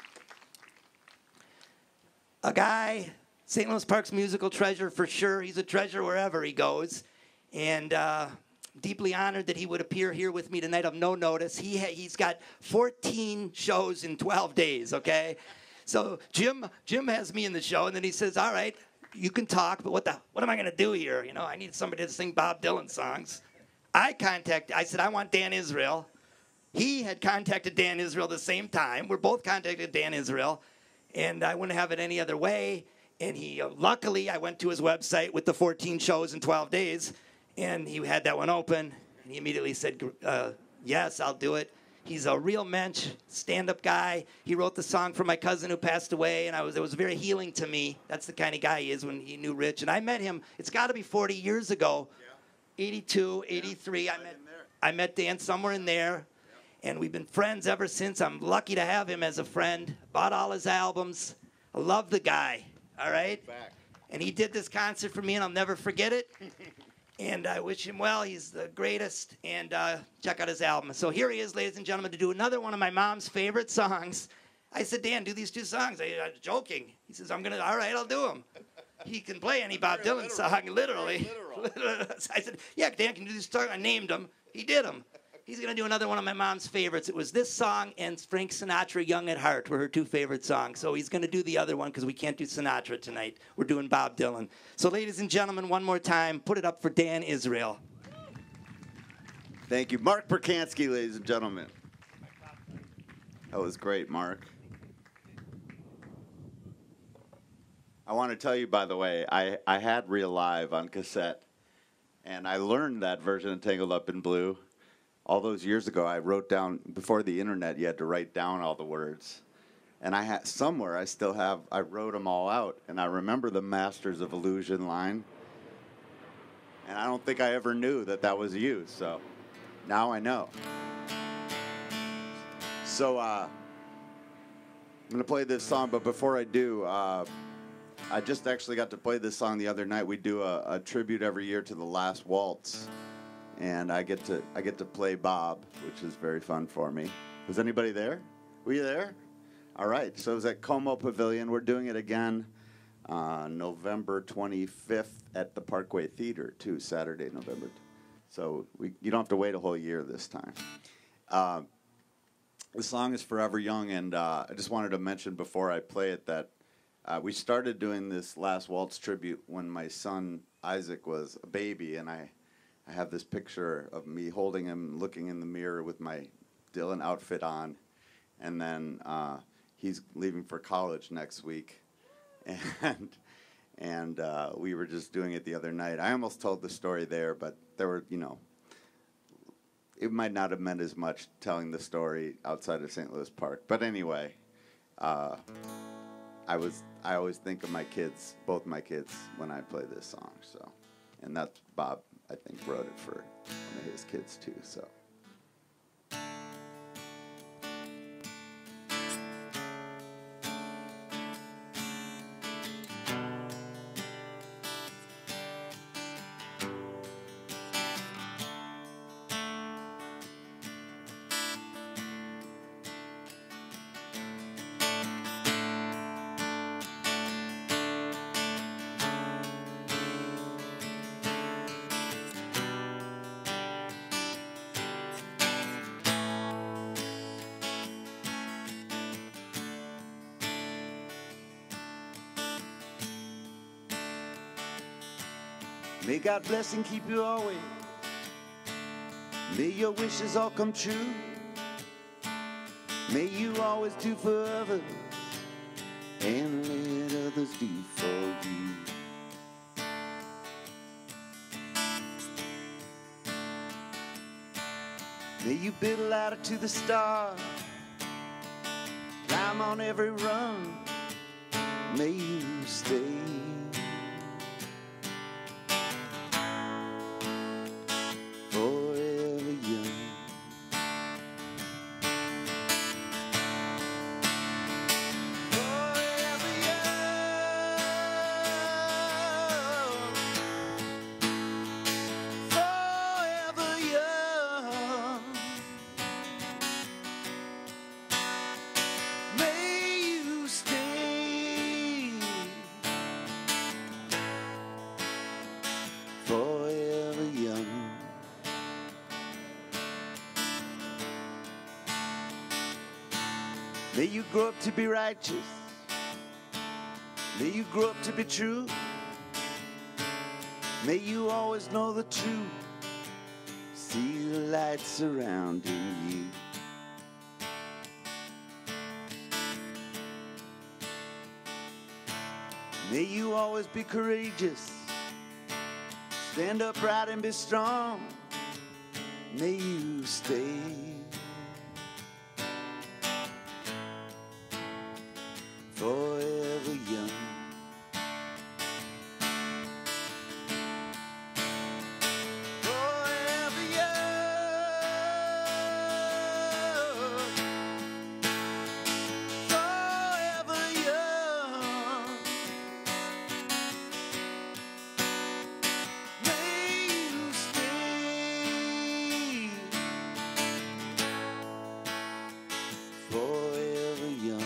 a guy, St. Louis Park's musical treasure for sure. He's a treasure wherever he goes. And deeply honored that he would appear here with me tonight of no notice. He's got 14 shows in 12 days, okay? So Jim has me in the show, and then he says, all right, you can talk, but what am I going to do here? You know, I need somebody to sing Bob Dylan songs. I said, I want Dan Israel. He had contacted Dan Israel the same time. We're both contacted Dan Israel, and I wouldn't have it any other way. And luckily, I went to his website with the 14 shows in 12 days, and he had that one open. And he immediately said, yes, I'll do it. He's a real mensch, stand-up guy. He wrote the song for my cousin who passed away, and it was very healing to me. That's the kind of guy he is when he knew Rich. And I met him, it's got to be 40 years ago, 82, 83. I met Dan somewhere in there, and we've been friends ever since. I'm lucky to have him as a friend. Bought all his albums. I love the guy. All right? And he did this concert for me, and I'll never forget it. And I wish him well. He's the greatest. And check out his album. So here he is, ladies and gentlemen, to do another one of my mom's favorite songs. I said, Dan, do these two songs. I was joking. He says, all right, I'll do them. He can play any Bob Dylan song, literally. I said, yeah, Dan can do these songs. I named them. He did them. He's going to do another one of my mom's favorites. It was this song and Frank Sinatra, Young at Heart, were her two favorite songs. So he's going to do the other one because we can't do Sinatra tonight. We're doing Bob Dylan. So ladies and gentlemen, one more time, put it up for Dan Israel. Thank you. Marc Percansky, ladies and gentlemen. That was great, Marc. I want to tell you, by the way, I had Real Live on cassette, and I learned that version of Tangled Up in Blue. All those years ago, I wrote down, before the internet, you had to write down all the words. And I wrote them all out. And I remember the Masters of Illusion line. And I don't think I ever knew that was you. So now I know. So I'm going to play this song. But before I do, I just actually got to play this song the other night. We do a tribute every year to The Last Waltz. And I get to play Bob, which is very fun for me. Was anybody there? Were you there? All right. So it was at Como Pavilion. We're doing it again November 25th at the Parkway Theater, too, Saturday, November. So you don't have to wait a whole year this time. The song is Forever Young, and I just wanted to mention before I play it that we started doing this Last Waltz tribute when my son Isaac was a baby, and I have this picture of me holding him, looking in the mirror with my Dylan outfit on. and then he's leaving for college next week, and we were just doing it the other night. I almost told the story there, but there were, it might not have meant as much telling the story outside of St. Louis Park. But anyway, I always think of my kids, both my kids, when I play this song. So, and that's Bob, I think, wrote it for one of his kids too. So. May God bless and keep you always. May your wishes all come true. May you always do for others and let others do for you. May you build a ladder to the stars, climb on every rung. May you stay May you grow up to be righteous. May you grow up to be true. May you always know the truth. See the light surrounding you. May you always be courageous. Stand upright and be strong. May you stay forever young. Forever young. Forever young. May you stay forever young.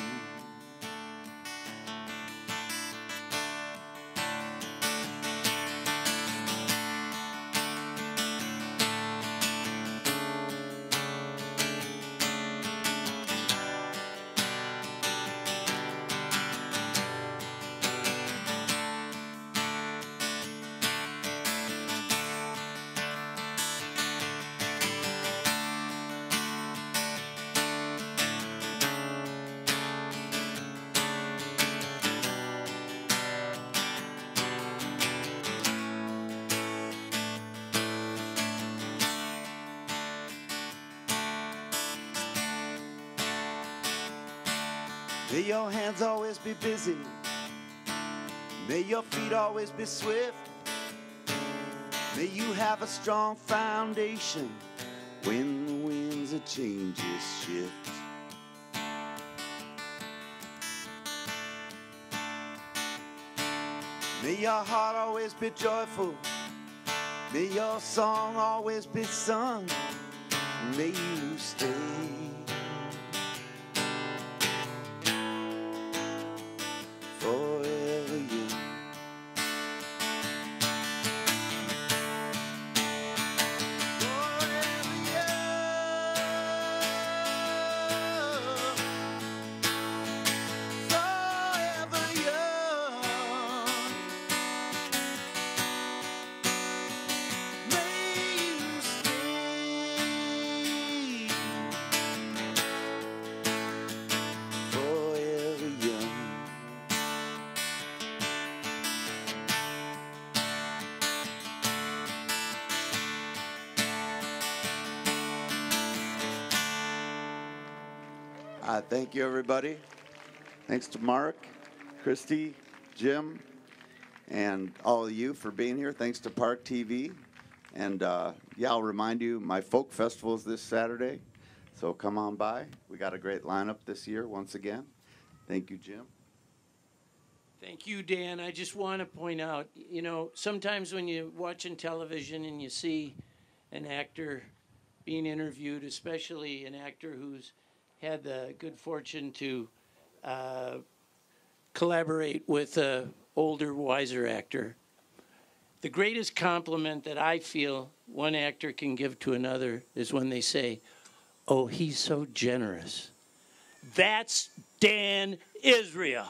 May your hands always be busy. May your feet always be swift. May you have a strong foundation when the winds of changes shift. May your heart always be joyful. May your song always be sung. May you stay forever young. Forever young. Forever young. May you stay Thank you, everybody. Thanks to Marc, Christy, Jim, and all of you for being here. Thanks to ParkTV. And, yeah, I'll remind you, my folk festival is this Saturday, so come on by. We got a great lineup this year once again. Thank you, Jim. Thank you, Dan. I just want to point out, you know, sometimes when you're watching television and you see an actor being interviewed, especially an actor who's had the good fortune to collaborate with an older, wiser actor, the greatest compliment that I feel one actor can give to another is when they say, "Oh, he's so generous." That's Dan Israel.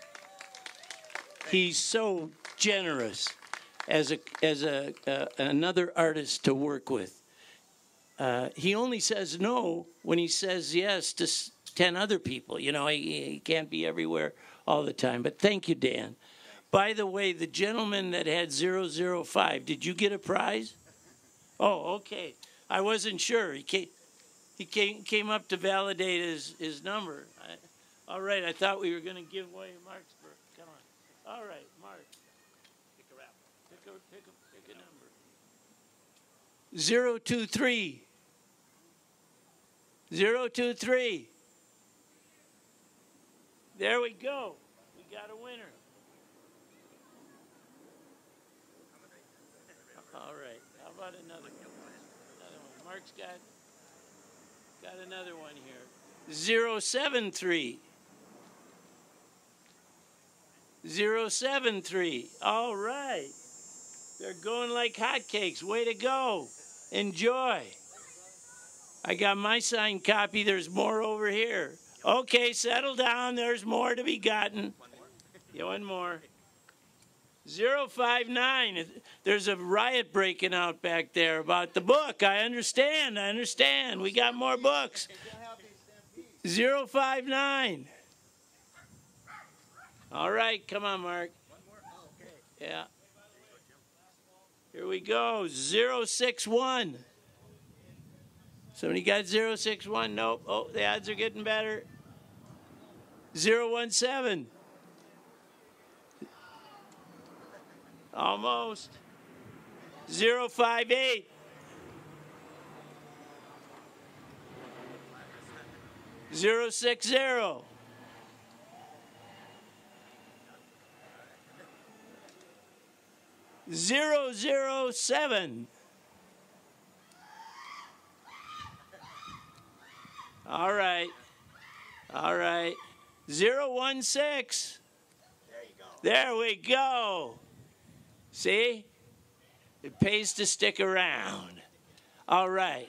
He's so generous as another artist to work with. He only says no when he says yes to 10 other people. You know, he can't be everywhere all the time. But thank you, Dan. By the way, the gentleman that had 005, did you get a prize? Oh, okay. I wasn't sure. He came up to validate his number. All right, I thought we were going to give away Marc's birth. Come on. All right, Marc. Pick a rap. Pick a number. 023. 023. There we go. We got a winner. All right. How about another one? Marc's got another one here. 073. 073. All right. They're going like hotcakes. Way to go. Enjoy. I got my signed copy. There's more over here. Okay, settle down. There's more to be gotten. Yeah, one more. 059. There's a riot breaking out back there about the book. I understand. We got more books. 059. All right, come on, Marc. Yeah. Here we go. 061. Somebody got 061? Nope. Oh, the odds are getting better. 017. Almost. 058. 060. 007. All right. 016. There you go. There we go. See? It pays to stick around. All right.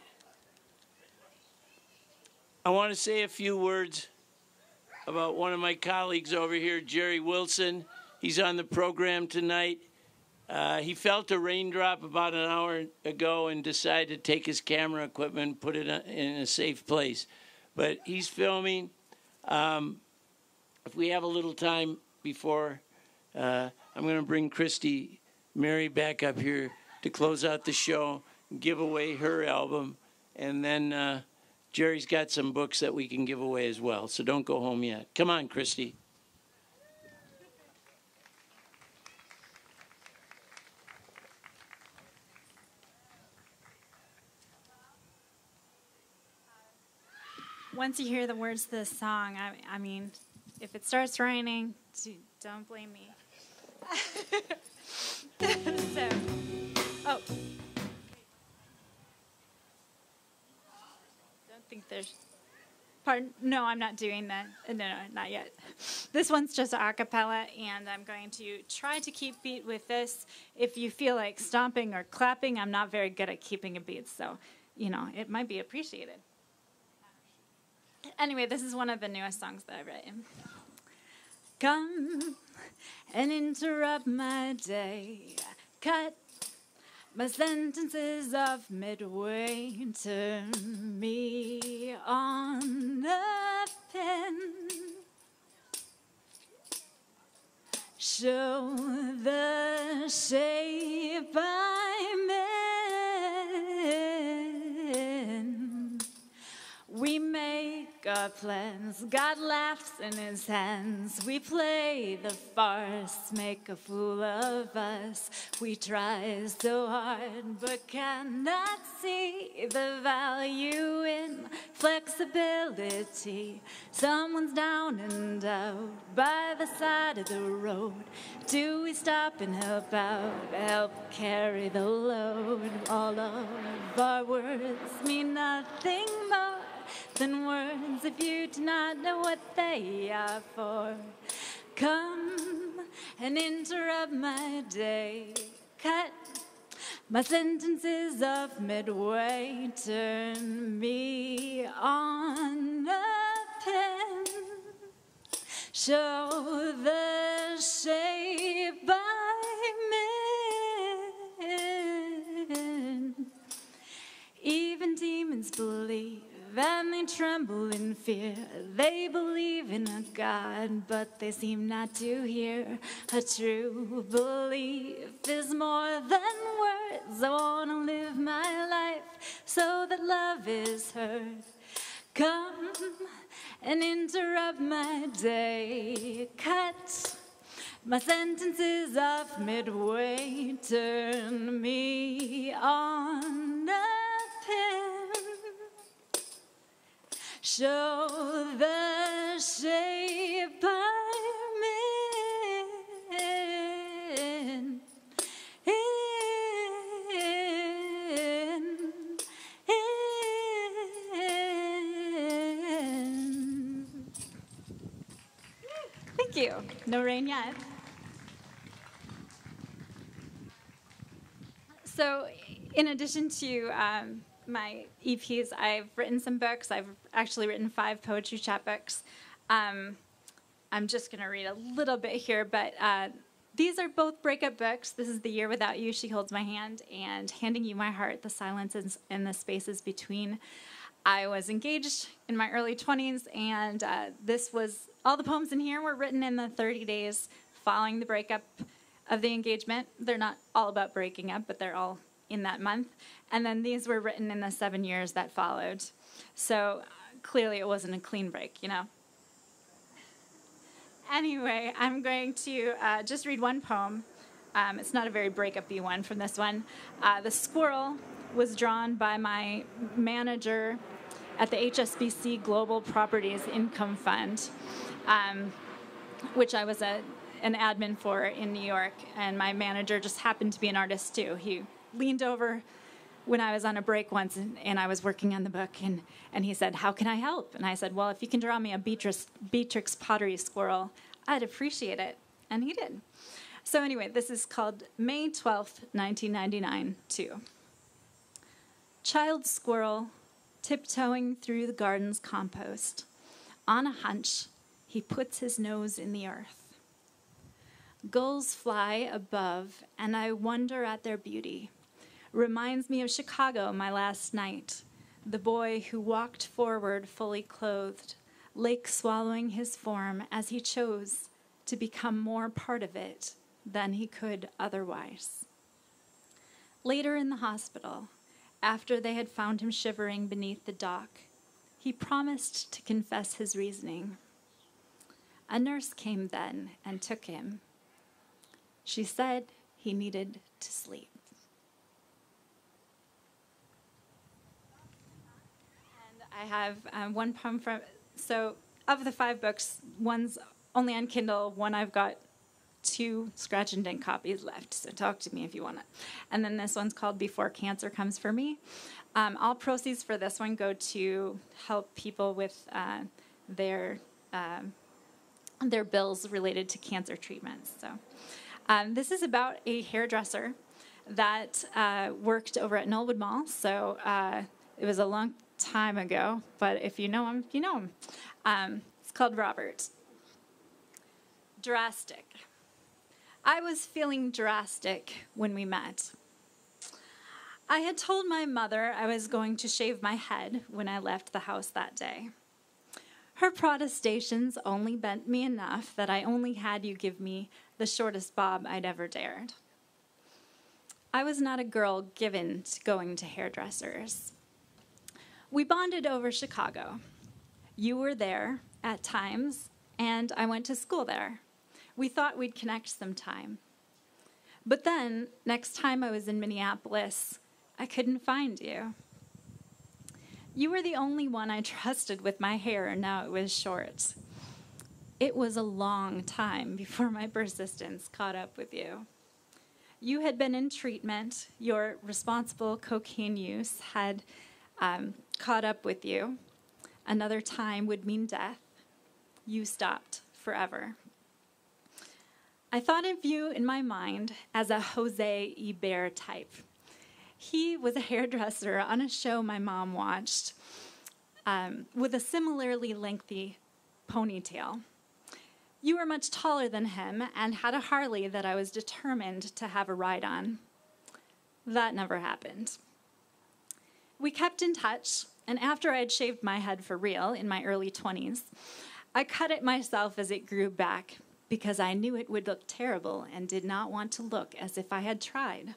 I want to say a few words about one of my colleagues over here, Jerry Wilson. He's on the program tonight. He felt a raindrop about an hour ago and decided to take his camera equipment and put it in a safe place. But he's filming. If we have a little time before, I'm going to bring Christy Mary back up here to close out the show and give away her album. And then Jerry's got some books that we can give away as well. So don't go home yet. Come on, Christy. Once you hear the words to this song, I mean, if it starts raining, don't blame me. Don't think there's... Pardon? No, I'm not doing that. No, not yet. This one's just a cappella, and I'm going to try to keep beat with this. If you feel like stomping or clapping, I'm not very good at keeping a beat, so, you know, it might be appreciated. Anyway, this is one of the newest songs that I've written. Come and interrupt my day. Cut my sentences off midway. Turn me on a pen. Show the shape I'm in. We make our plans. God laughs in his hands. We play the farce, make a fool of us. We try so hard, but cannot see the value in flexibility. Someone's down and out by the side of the road. Do we stop and help out, help carry the load? All of our words mean nothing more than words if you do not know what they are for. Come and interrupt my day. Cut my sentences off midway. Turn me on a pen. Show the shape I'm in. Even demons believe and they tremble in fear. They believe in a God, but they seem not to hear. A true belief is more than words. I want to live my life so that love is heard. Come and interrupt my day. Cut my sentences off midway. Turn me on a pin. Show the shape I'm in. Thank you. No rain yet. So, in addition to my EPs, I've written some books. I've actually written 5 poetry chapbooks. I'm just going to read a little bit here, but these are both breakup books. This is The Year Without You, She Holds My Hand, and Handing You My Heart, The Silences and the Spaces Between. I was engaged in my early 20s, and all the poems in here were written in the 30 days following the breakup of the engagement. They're not all about breaking up, but they're all in that month. And then these were written in the 7 years that followed. So clearly it wasn't a clean break, you know. Anyway, I'm going to just read one poem. It's not a very breakup-y one from this one. The squirrel was drawn by my manager at the HSBC Global Properties Income Fund, which I was an admin for in New York, and my manager just happened to be an artist too. He leaned over when I was on a break once, and I was working on the book, and he said, "How can I help?" And I said, "Well, if you can draw me a Beatrix pottery squirrel, I'd appreciate it." And he did. So anyway, this is called May 12th, 1999, 2. Child squirrel tiptoeing through the garden's compost. On a hunch, he puts his nose in the earth. Gulls fly above, and I wonder at their beauty. Reminds me of Chicago, my last night. The boy who walked forward fully clothed, lake swallowing his form as he chose to become more part of it than he could otherwise. Later in the hospital, after they had found him shivering beneath the dock, he promised to confess his reasoning. A nurse came then and took him. She said he needed to sleep. And I have one poem from, so of the 5 books, one's only on Kindle, one I've got 2 scratch and dent copies left, so talk to me if you want it. And then this one's called Before Cancer Comes for Me. All proceeds for this one go to help people with their bills related to cancer treatments. So this is about a hairdresser that worked over at Knollwood Mall. So it was a long time ago, but if you know him, you know him. It's called Robert. Drastic. I was feeling drastic when we met. I had told my mother I was going to shave my head when I left the house that day. Her protestations only bent me enough that I only had you give me the shortest bob I'd ever dared. I was not a girl given to going to hairdressers. We bonded over Chicago. You were there at times, and I went to school there. We thought we'd connect sometime. But then, next time I was in Minneapolis, I couldn't find you. You were the only one I trusted with my hair, and now it was short. It was a long time before my persistence caught up with you. You had been in treatment. Your responsible cocaine use had caught up with you. Another time would mean death. You stopped forever. I thought of you in my mind as a Jose Ebert type. He was a hairdresser on a show my mom watched with a similarly lengthy ponytail. You were much taller than him and had a Harley that I was determined to have a ride on. That never happened. We kept in touch, and after I'd shaved my head for real in my early 20s, I cut it myself as it grew back because I knew it would look terrible and did not want to look as if I had tried.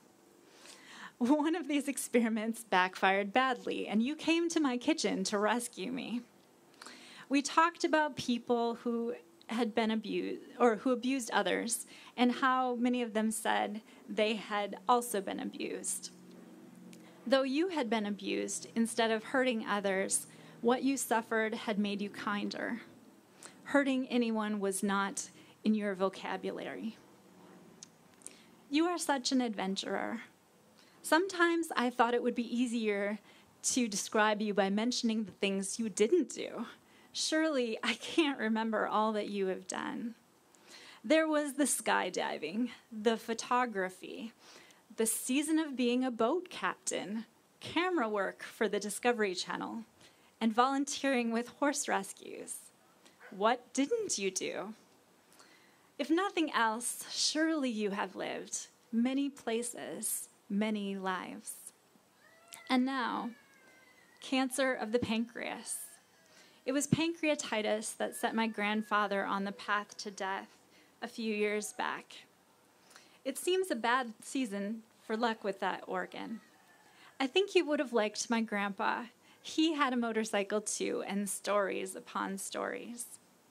One of these experiments backfired badly, and you came to my kitchen to rescue me. We talked about people who had been abused, or who abused others, and how many of them said they had also been abused. Though you had been abused, instead of hurting others, what you suffered had made you kinder. Hurting anyone was not in your vocabulary. You are such an adventurer. Sometimes I thought it would be easier to describe you by mentioning the things you didn't do. Surely I can't remember all that you have done. There was the skydiving, the photography, the season of being a boat captain, camera work for the Discovery Channel, and volunteering with horse rescues. What didn't you do? If nothing else, surely you have lived many places, many lives. And now, cancer of the pancreas. It was pancreatitis that set my grandfather on the path to death a few years back. It seems a bad season for luck with that organ. I think you would have liked my grandpa. He had a motorcycle too, and stories upon stories.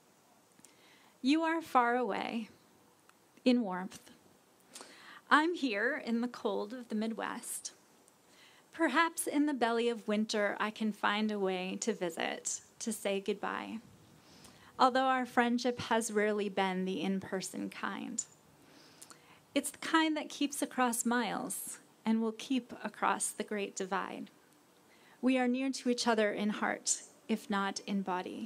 You are far away, in warmth. I'm here in the cold of the Midwest. Perhaps in the belly of winter I can find a way to visit, to say goodbye, although our friendship has rarely been the in-person kind. It's the kind that keeps across miles and will keep across the Great Divide. We are near to each other in heart, if not in body.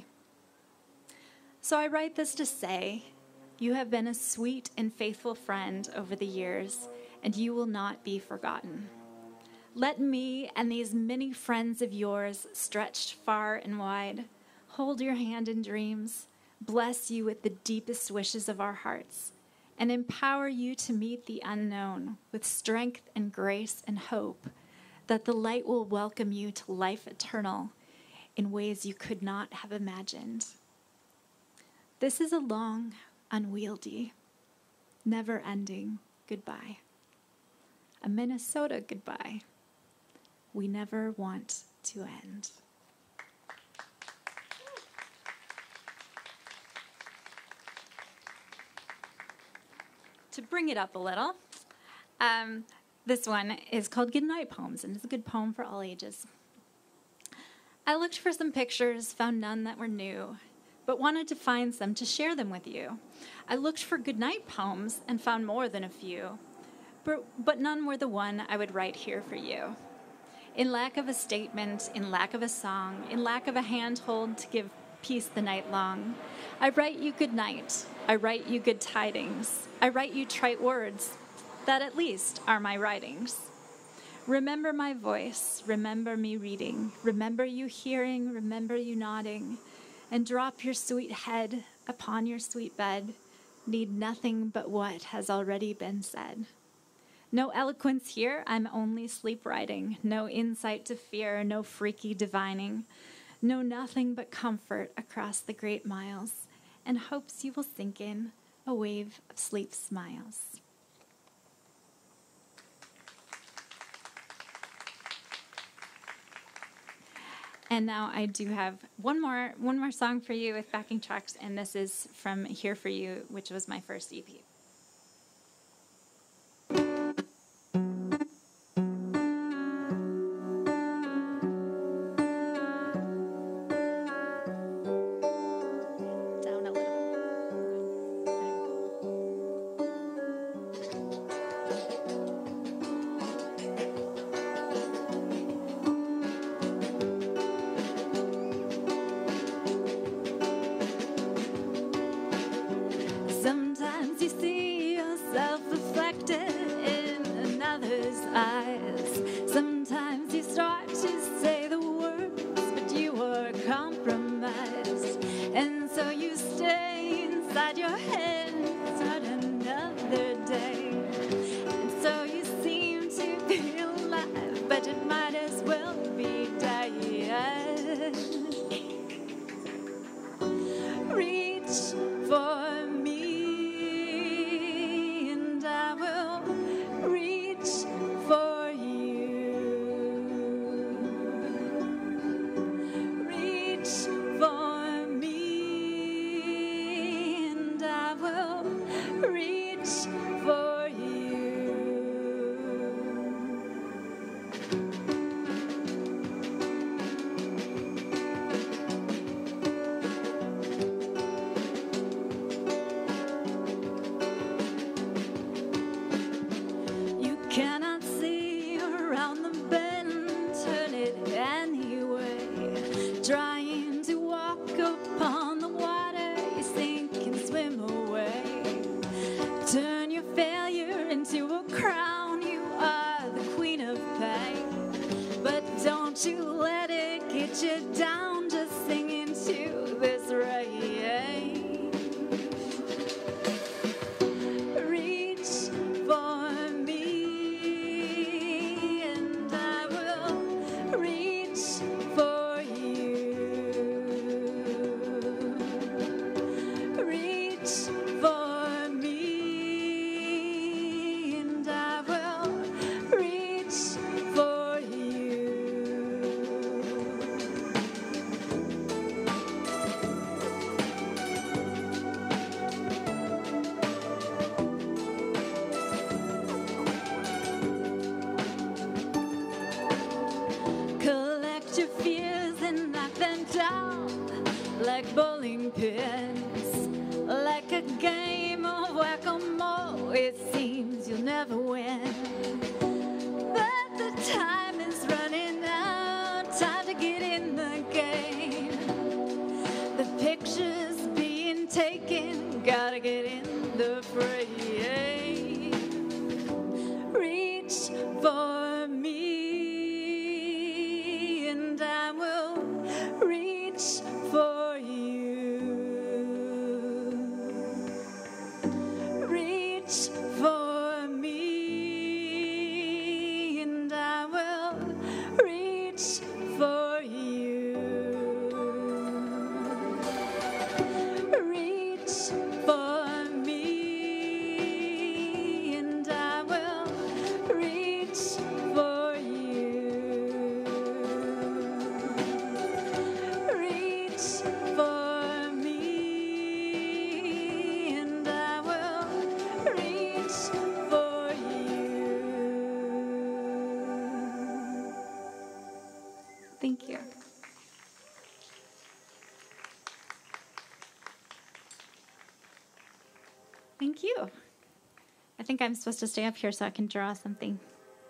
So I write this to say, you have been a sweet and faithful friend over the years, and you will not be forgotten. Let me and these many friends of yours, stretched far and wide, hold your hand in dreams, bless you with the deepest wishes of our hearts, and empower you to meet the unknown with strength and grace and hope, that the light will welcome you to life eternal in ways you could not have imagined. This is a long, unwieldy, never-ending goodbye. A Minnesota goodbye we never want to end. To bring it up a little, this one is called Goodnight Poems, and it's a good poem for all ages. I looked for some pictures, found none that were new, but wanted to find some to share them with you. I looked for goodnight poems and found more than a few, but none were the one I would write here for you. In lack of a statement, in lack of a song, in lack of a handhold to give peace the night long, I write you good night, I write you good tidings, I write you trite words that at least are my writings. Remember my voice, remember me reading, remember you hearing, remember you nodding, and drop your sweet head upon your sweet bed, need nothing but what has already been said. No eloquence here, I'm only sleep writing, no insight to fear, no freaky divining, no nothing but comfort across the great miles, and hopes you will sink in a wave of sleep smiles. And now I do have one more song for you with backing tracks, and this is from Here For You, which was my first EP. Sometimes you see yourself reflected in another's eyes. Sometimes you start to say the words, but you are compromised. And so you stay inside your head start another day. And so you seem to be alive, but it might as well be dead. Reach for me, and I will reach for you. Reach for me, and I will reach for you. You cannot see around the bend, turn it anyway. Trying to walk upon the water, you sink and swim away. Turn your failure into a crown, you are the queen of pain. But don't you let it get you down, just sing into this rain. Reach for me, and I will reach for you. Reach for me, and I will reach for you. Collect your fears and knock them down like bowling pins, like a game of whack-a-mole. It seems you'll never win, but the time is running out, time to get in the game. The picture's being taken, gotta get in the frame. Reach for me, and I will reach for you. Reach for me, and I will reach for you. Reach for me, and I will reach for you. Reach for me, and I will reach for you. Thank you. Thank you. I think I'm supposed to stay up here so I can draw something.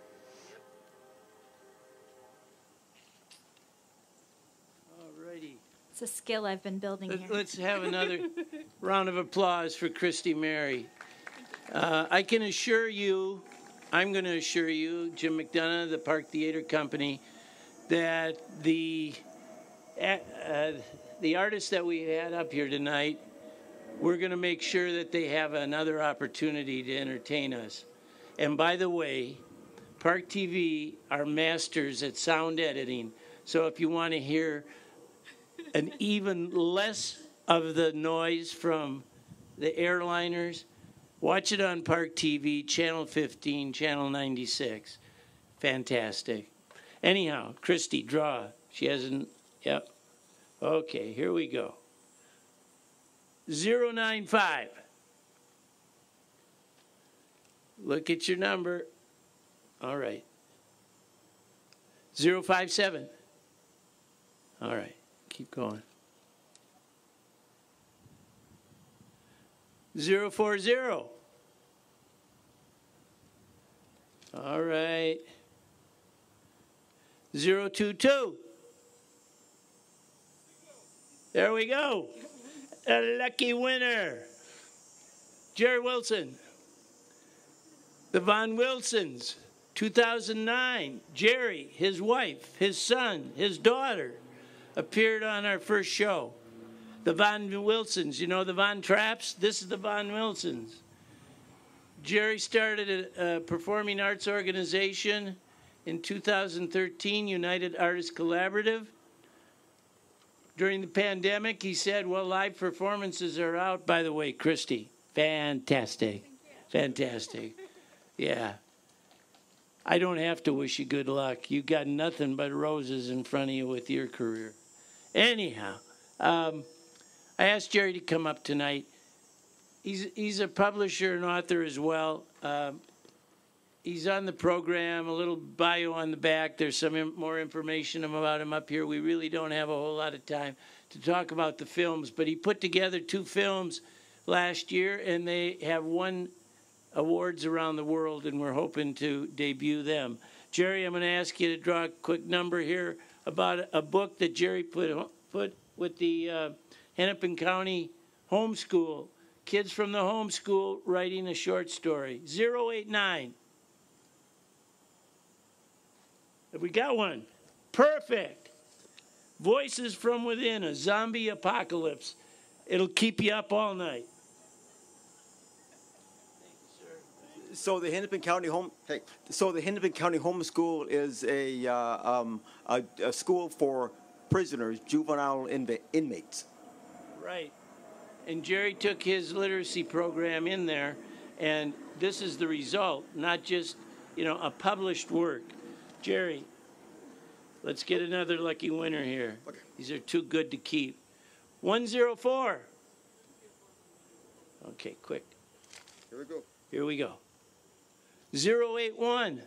Alrighty. It's a skill I've been building here. Let's have another round of applause for Christy Mary. I can assure you, I'm going to assure you, Jim McDonough, the ParkTheater Company, that the artists that we had up here tonight, we're going to make sure that they have another opportunity to entertain us. And by the way, ParkTV are masters at sound editing. So if you want to hear an even less of the noise from the airliners, watch it on ParkTV, Channel 15, Channel 96. Fantastic. Anyhow, Christy, draw. She has Yep. Okay, here we go. 095. Look at your number. All right. 057. All right. Keep going. 040. All right. 022. There we go. A lucky winner. Jerry Wilson. The Von Wilsons. 2009. Jerry, his wife, his son, his daughter appeared on our first show. The Von Wilsons. You know the Von Trapps? This is the Von Wilsons. Jerry started a performing arts organization in 2013, United Artists Collaborative. During the pandemic, he said, well, live performances are out. By the way, Christy, fantastic. Fantastic. Yeah. I don't have to wish you good luck. You got nothing but roses in front of you with your career. Anyhow, I asked Jerry to come up tonight. He's a publisher and author as well. He's on the program, a little bio on the back. There's some more information about him up here. We really don't have a whole lot of time to talk about the films, but he put together 2 films last year, and they have won awards around the world, and we're hoping to debut them. Jerry, I'm going to ask you to draw a quick number here about a book that Jerry put with the Hennepin County Homeschool. Kids from the homeschool writing a short story. 089. Have we got one? Perfect. Voices from Within, a zombie apocalypse. It'll keep you up all night. So the Hennepin County Homeschool is a school for prisoners, juvenile inmates. Right. And Jerry took his literacy program in there, and this is the result, not just, a published work. Jerry, let's get another lucky winner here. Okay. These are too good to keep. 104. Okay, quick. Here we go. Here we go. 081.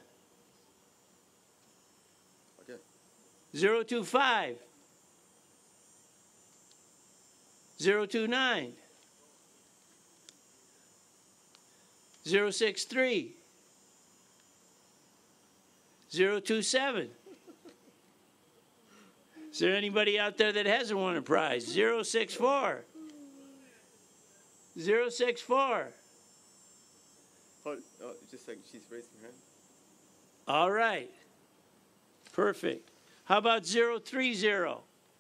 Okay. 025. 029. 063. 027. Is there anybody out there that hasn't won a prize? 064. 064. Just a second, she's raising her hand. All right. Perfect. How about 030?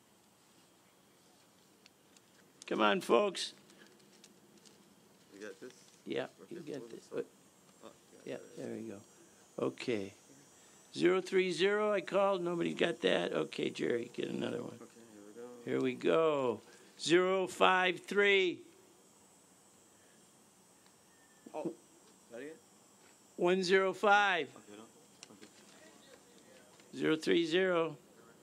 Come on, folks. You got this? Yeah, you get this. Yeah, there you go. Okay. 030 I called. Nobody got that. Okay, Jerry, get another one. Okay, Here we go. 053. Oh, that again? 105. Okay, 030. There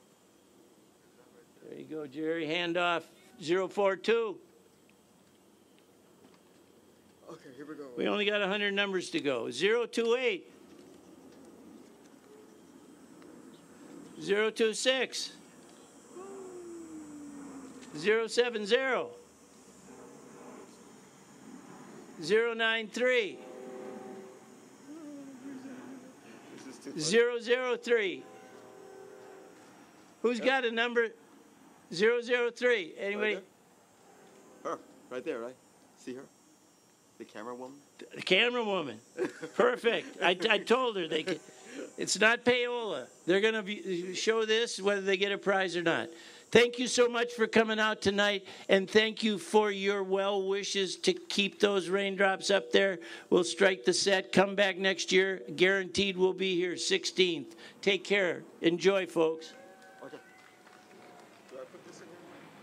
you go, Jerry. Hand off. 042. Okay, here we go. We only got 100 numbers to go. 028. 026. 070. 093. 003. Who's got a number? 003. Anybody? Right there? Her, right there, right? See her? The camera woman? The camera woman. Perfect. I told her they could. It's not payola. They're going to show this whether they get a prize or not. Thank you so much for coming out tonight, and thank you for your well wishes to keep those raindrops up there. We'll strike the set. Come back next year. Guaranteed we'll be here 16th. Take care. Enjoy, folks. Okay. Do I put this in here?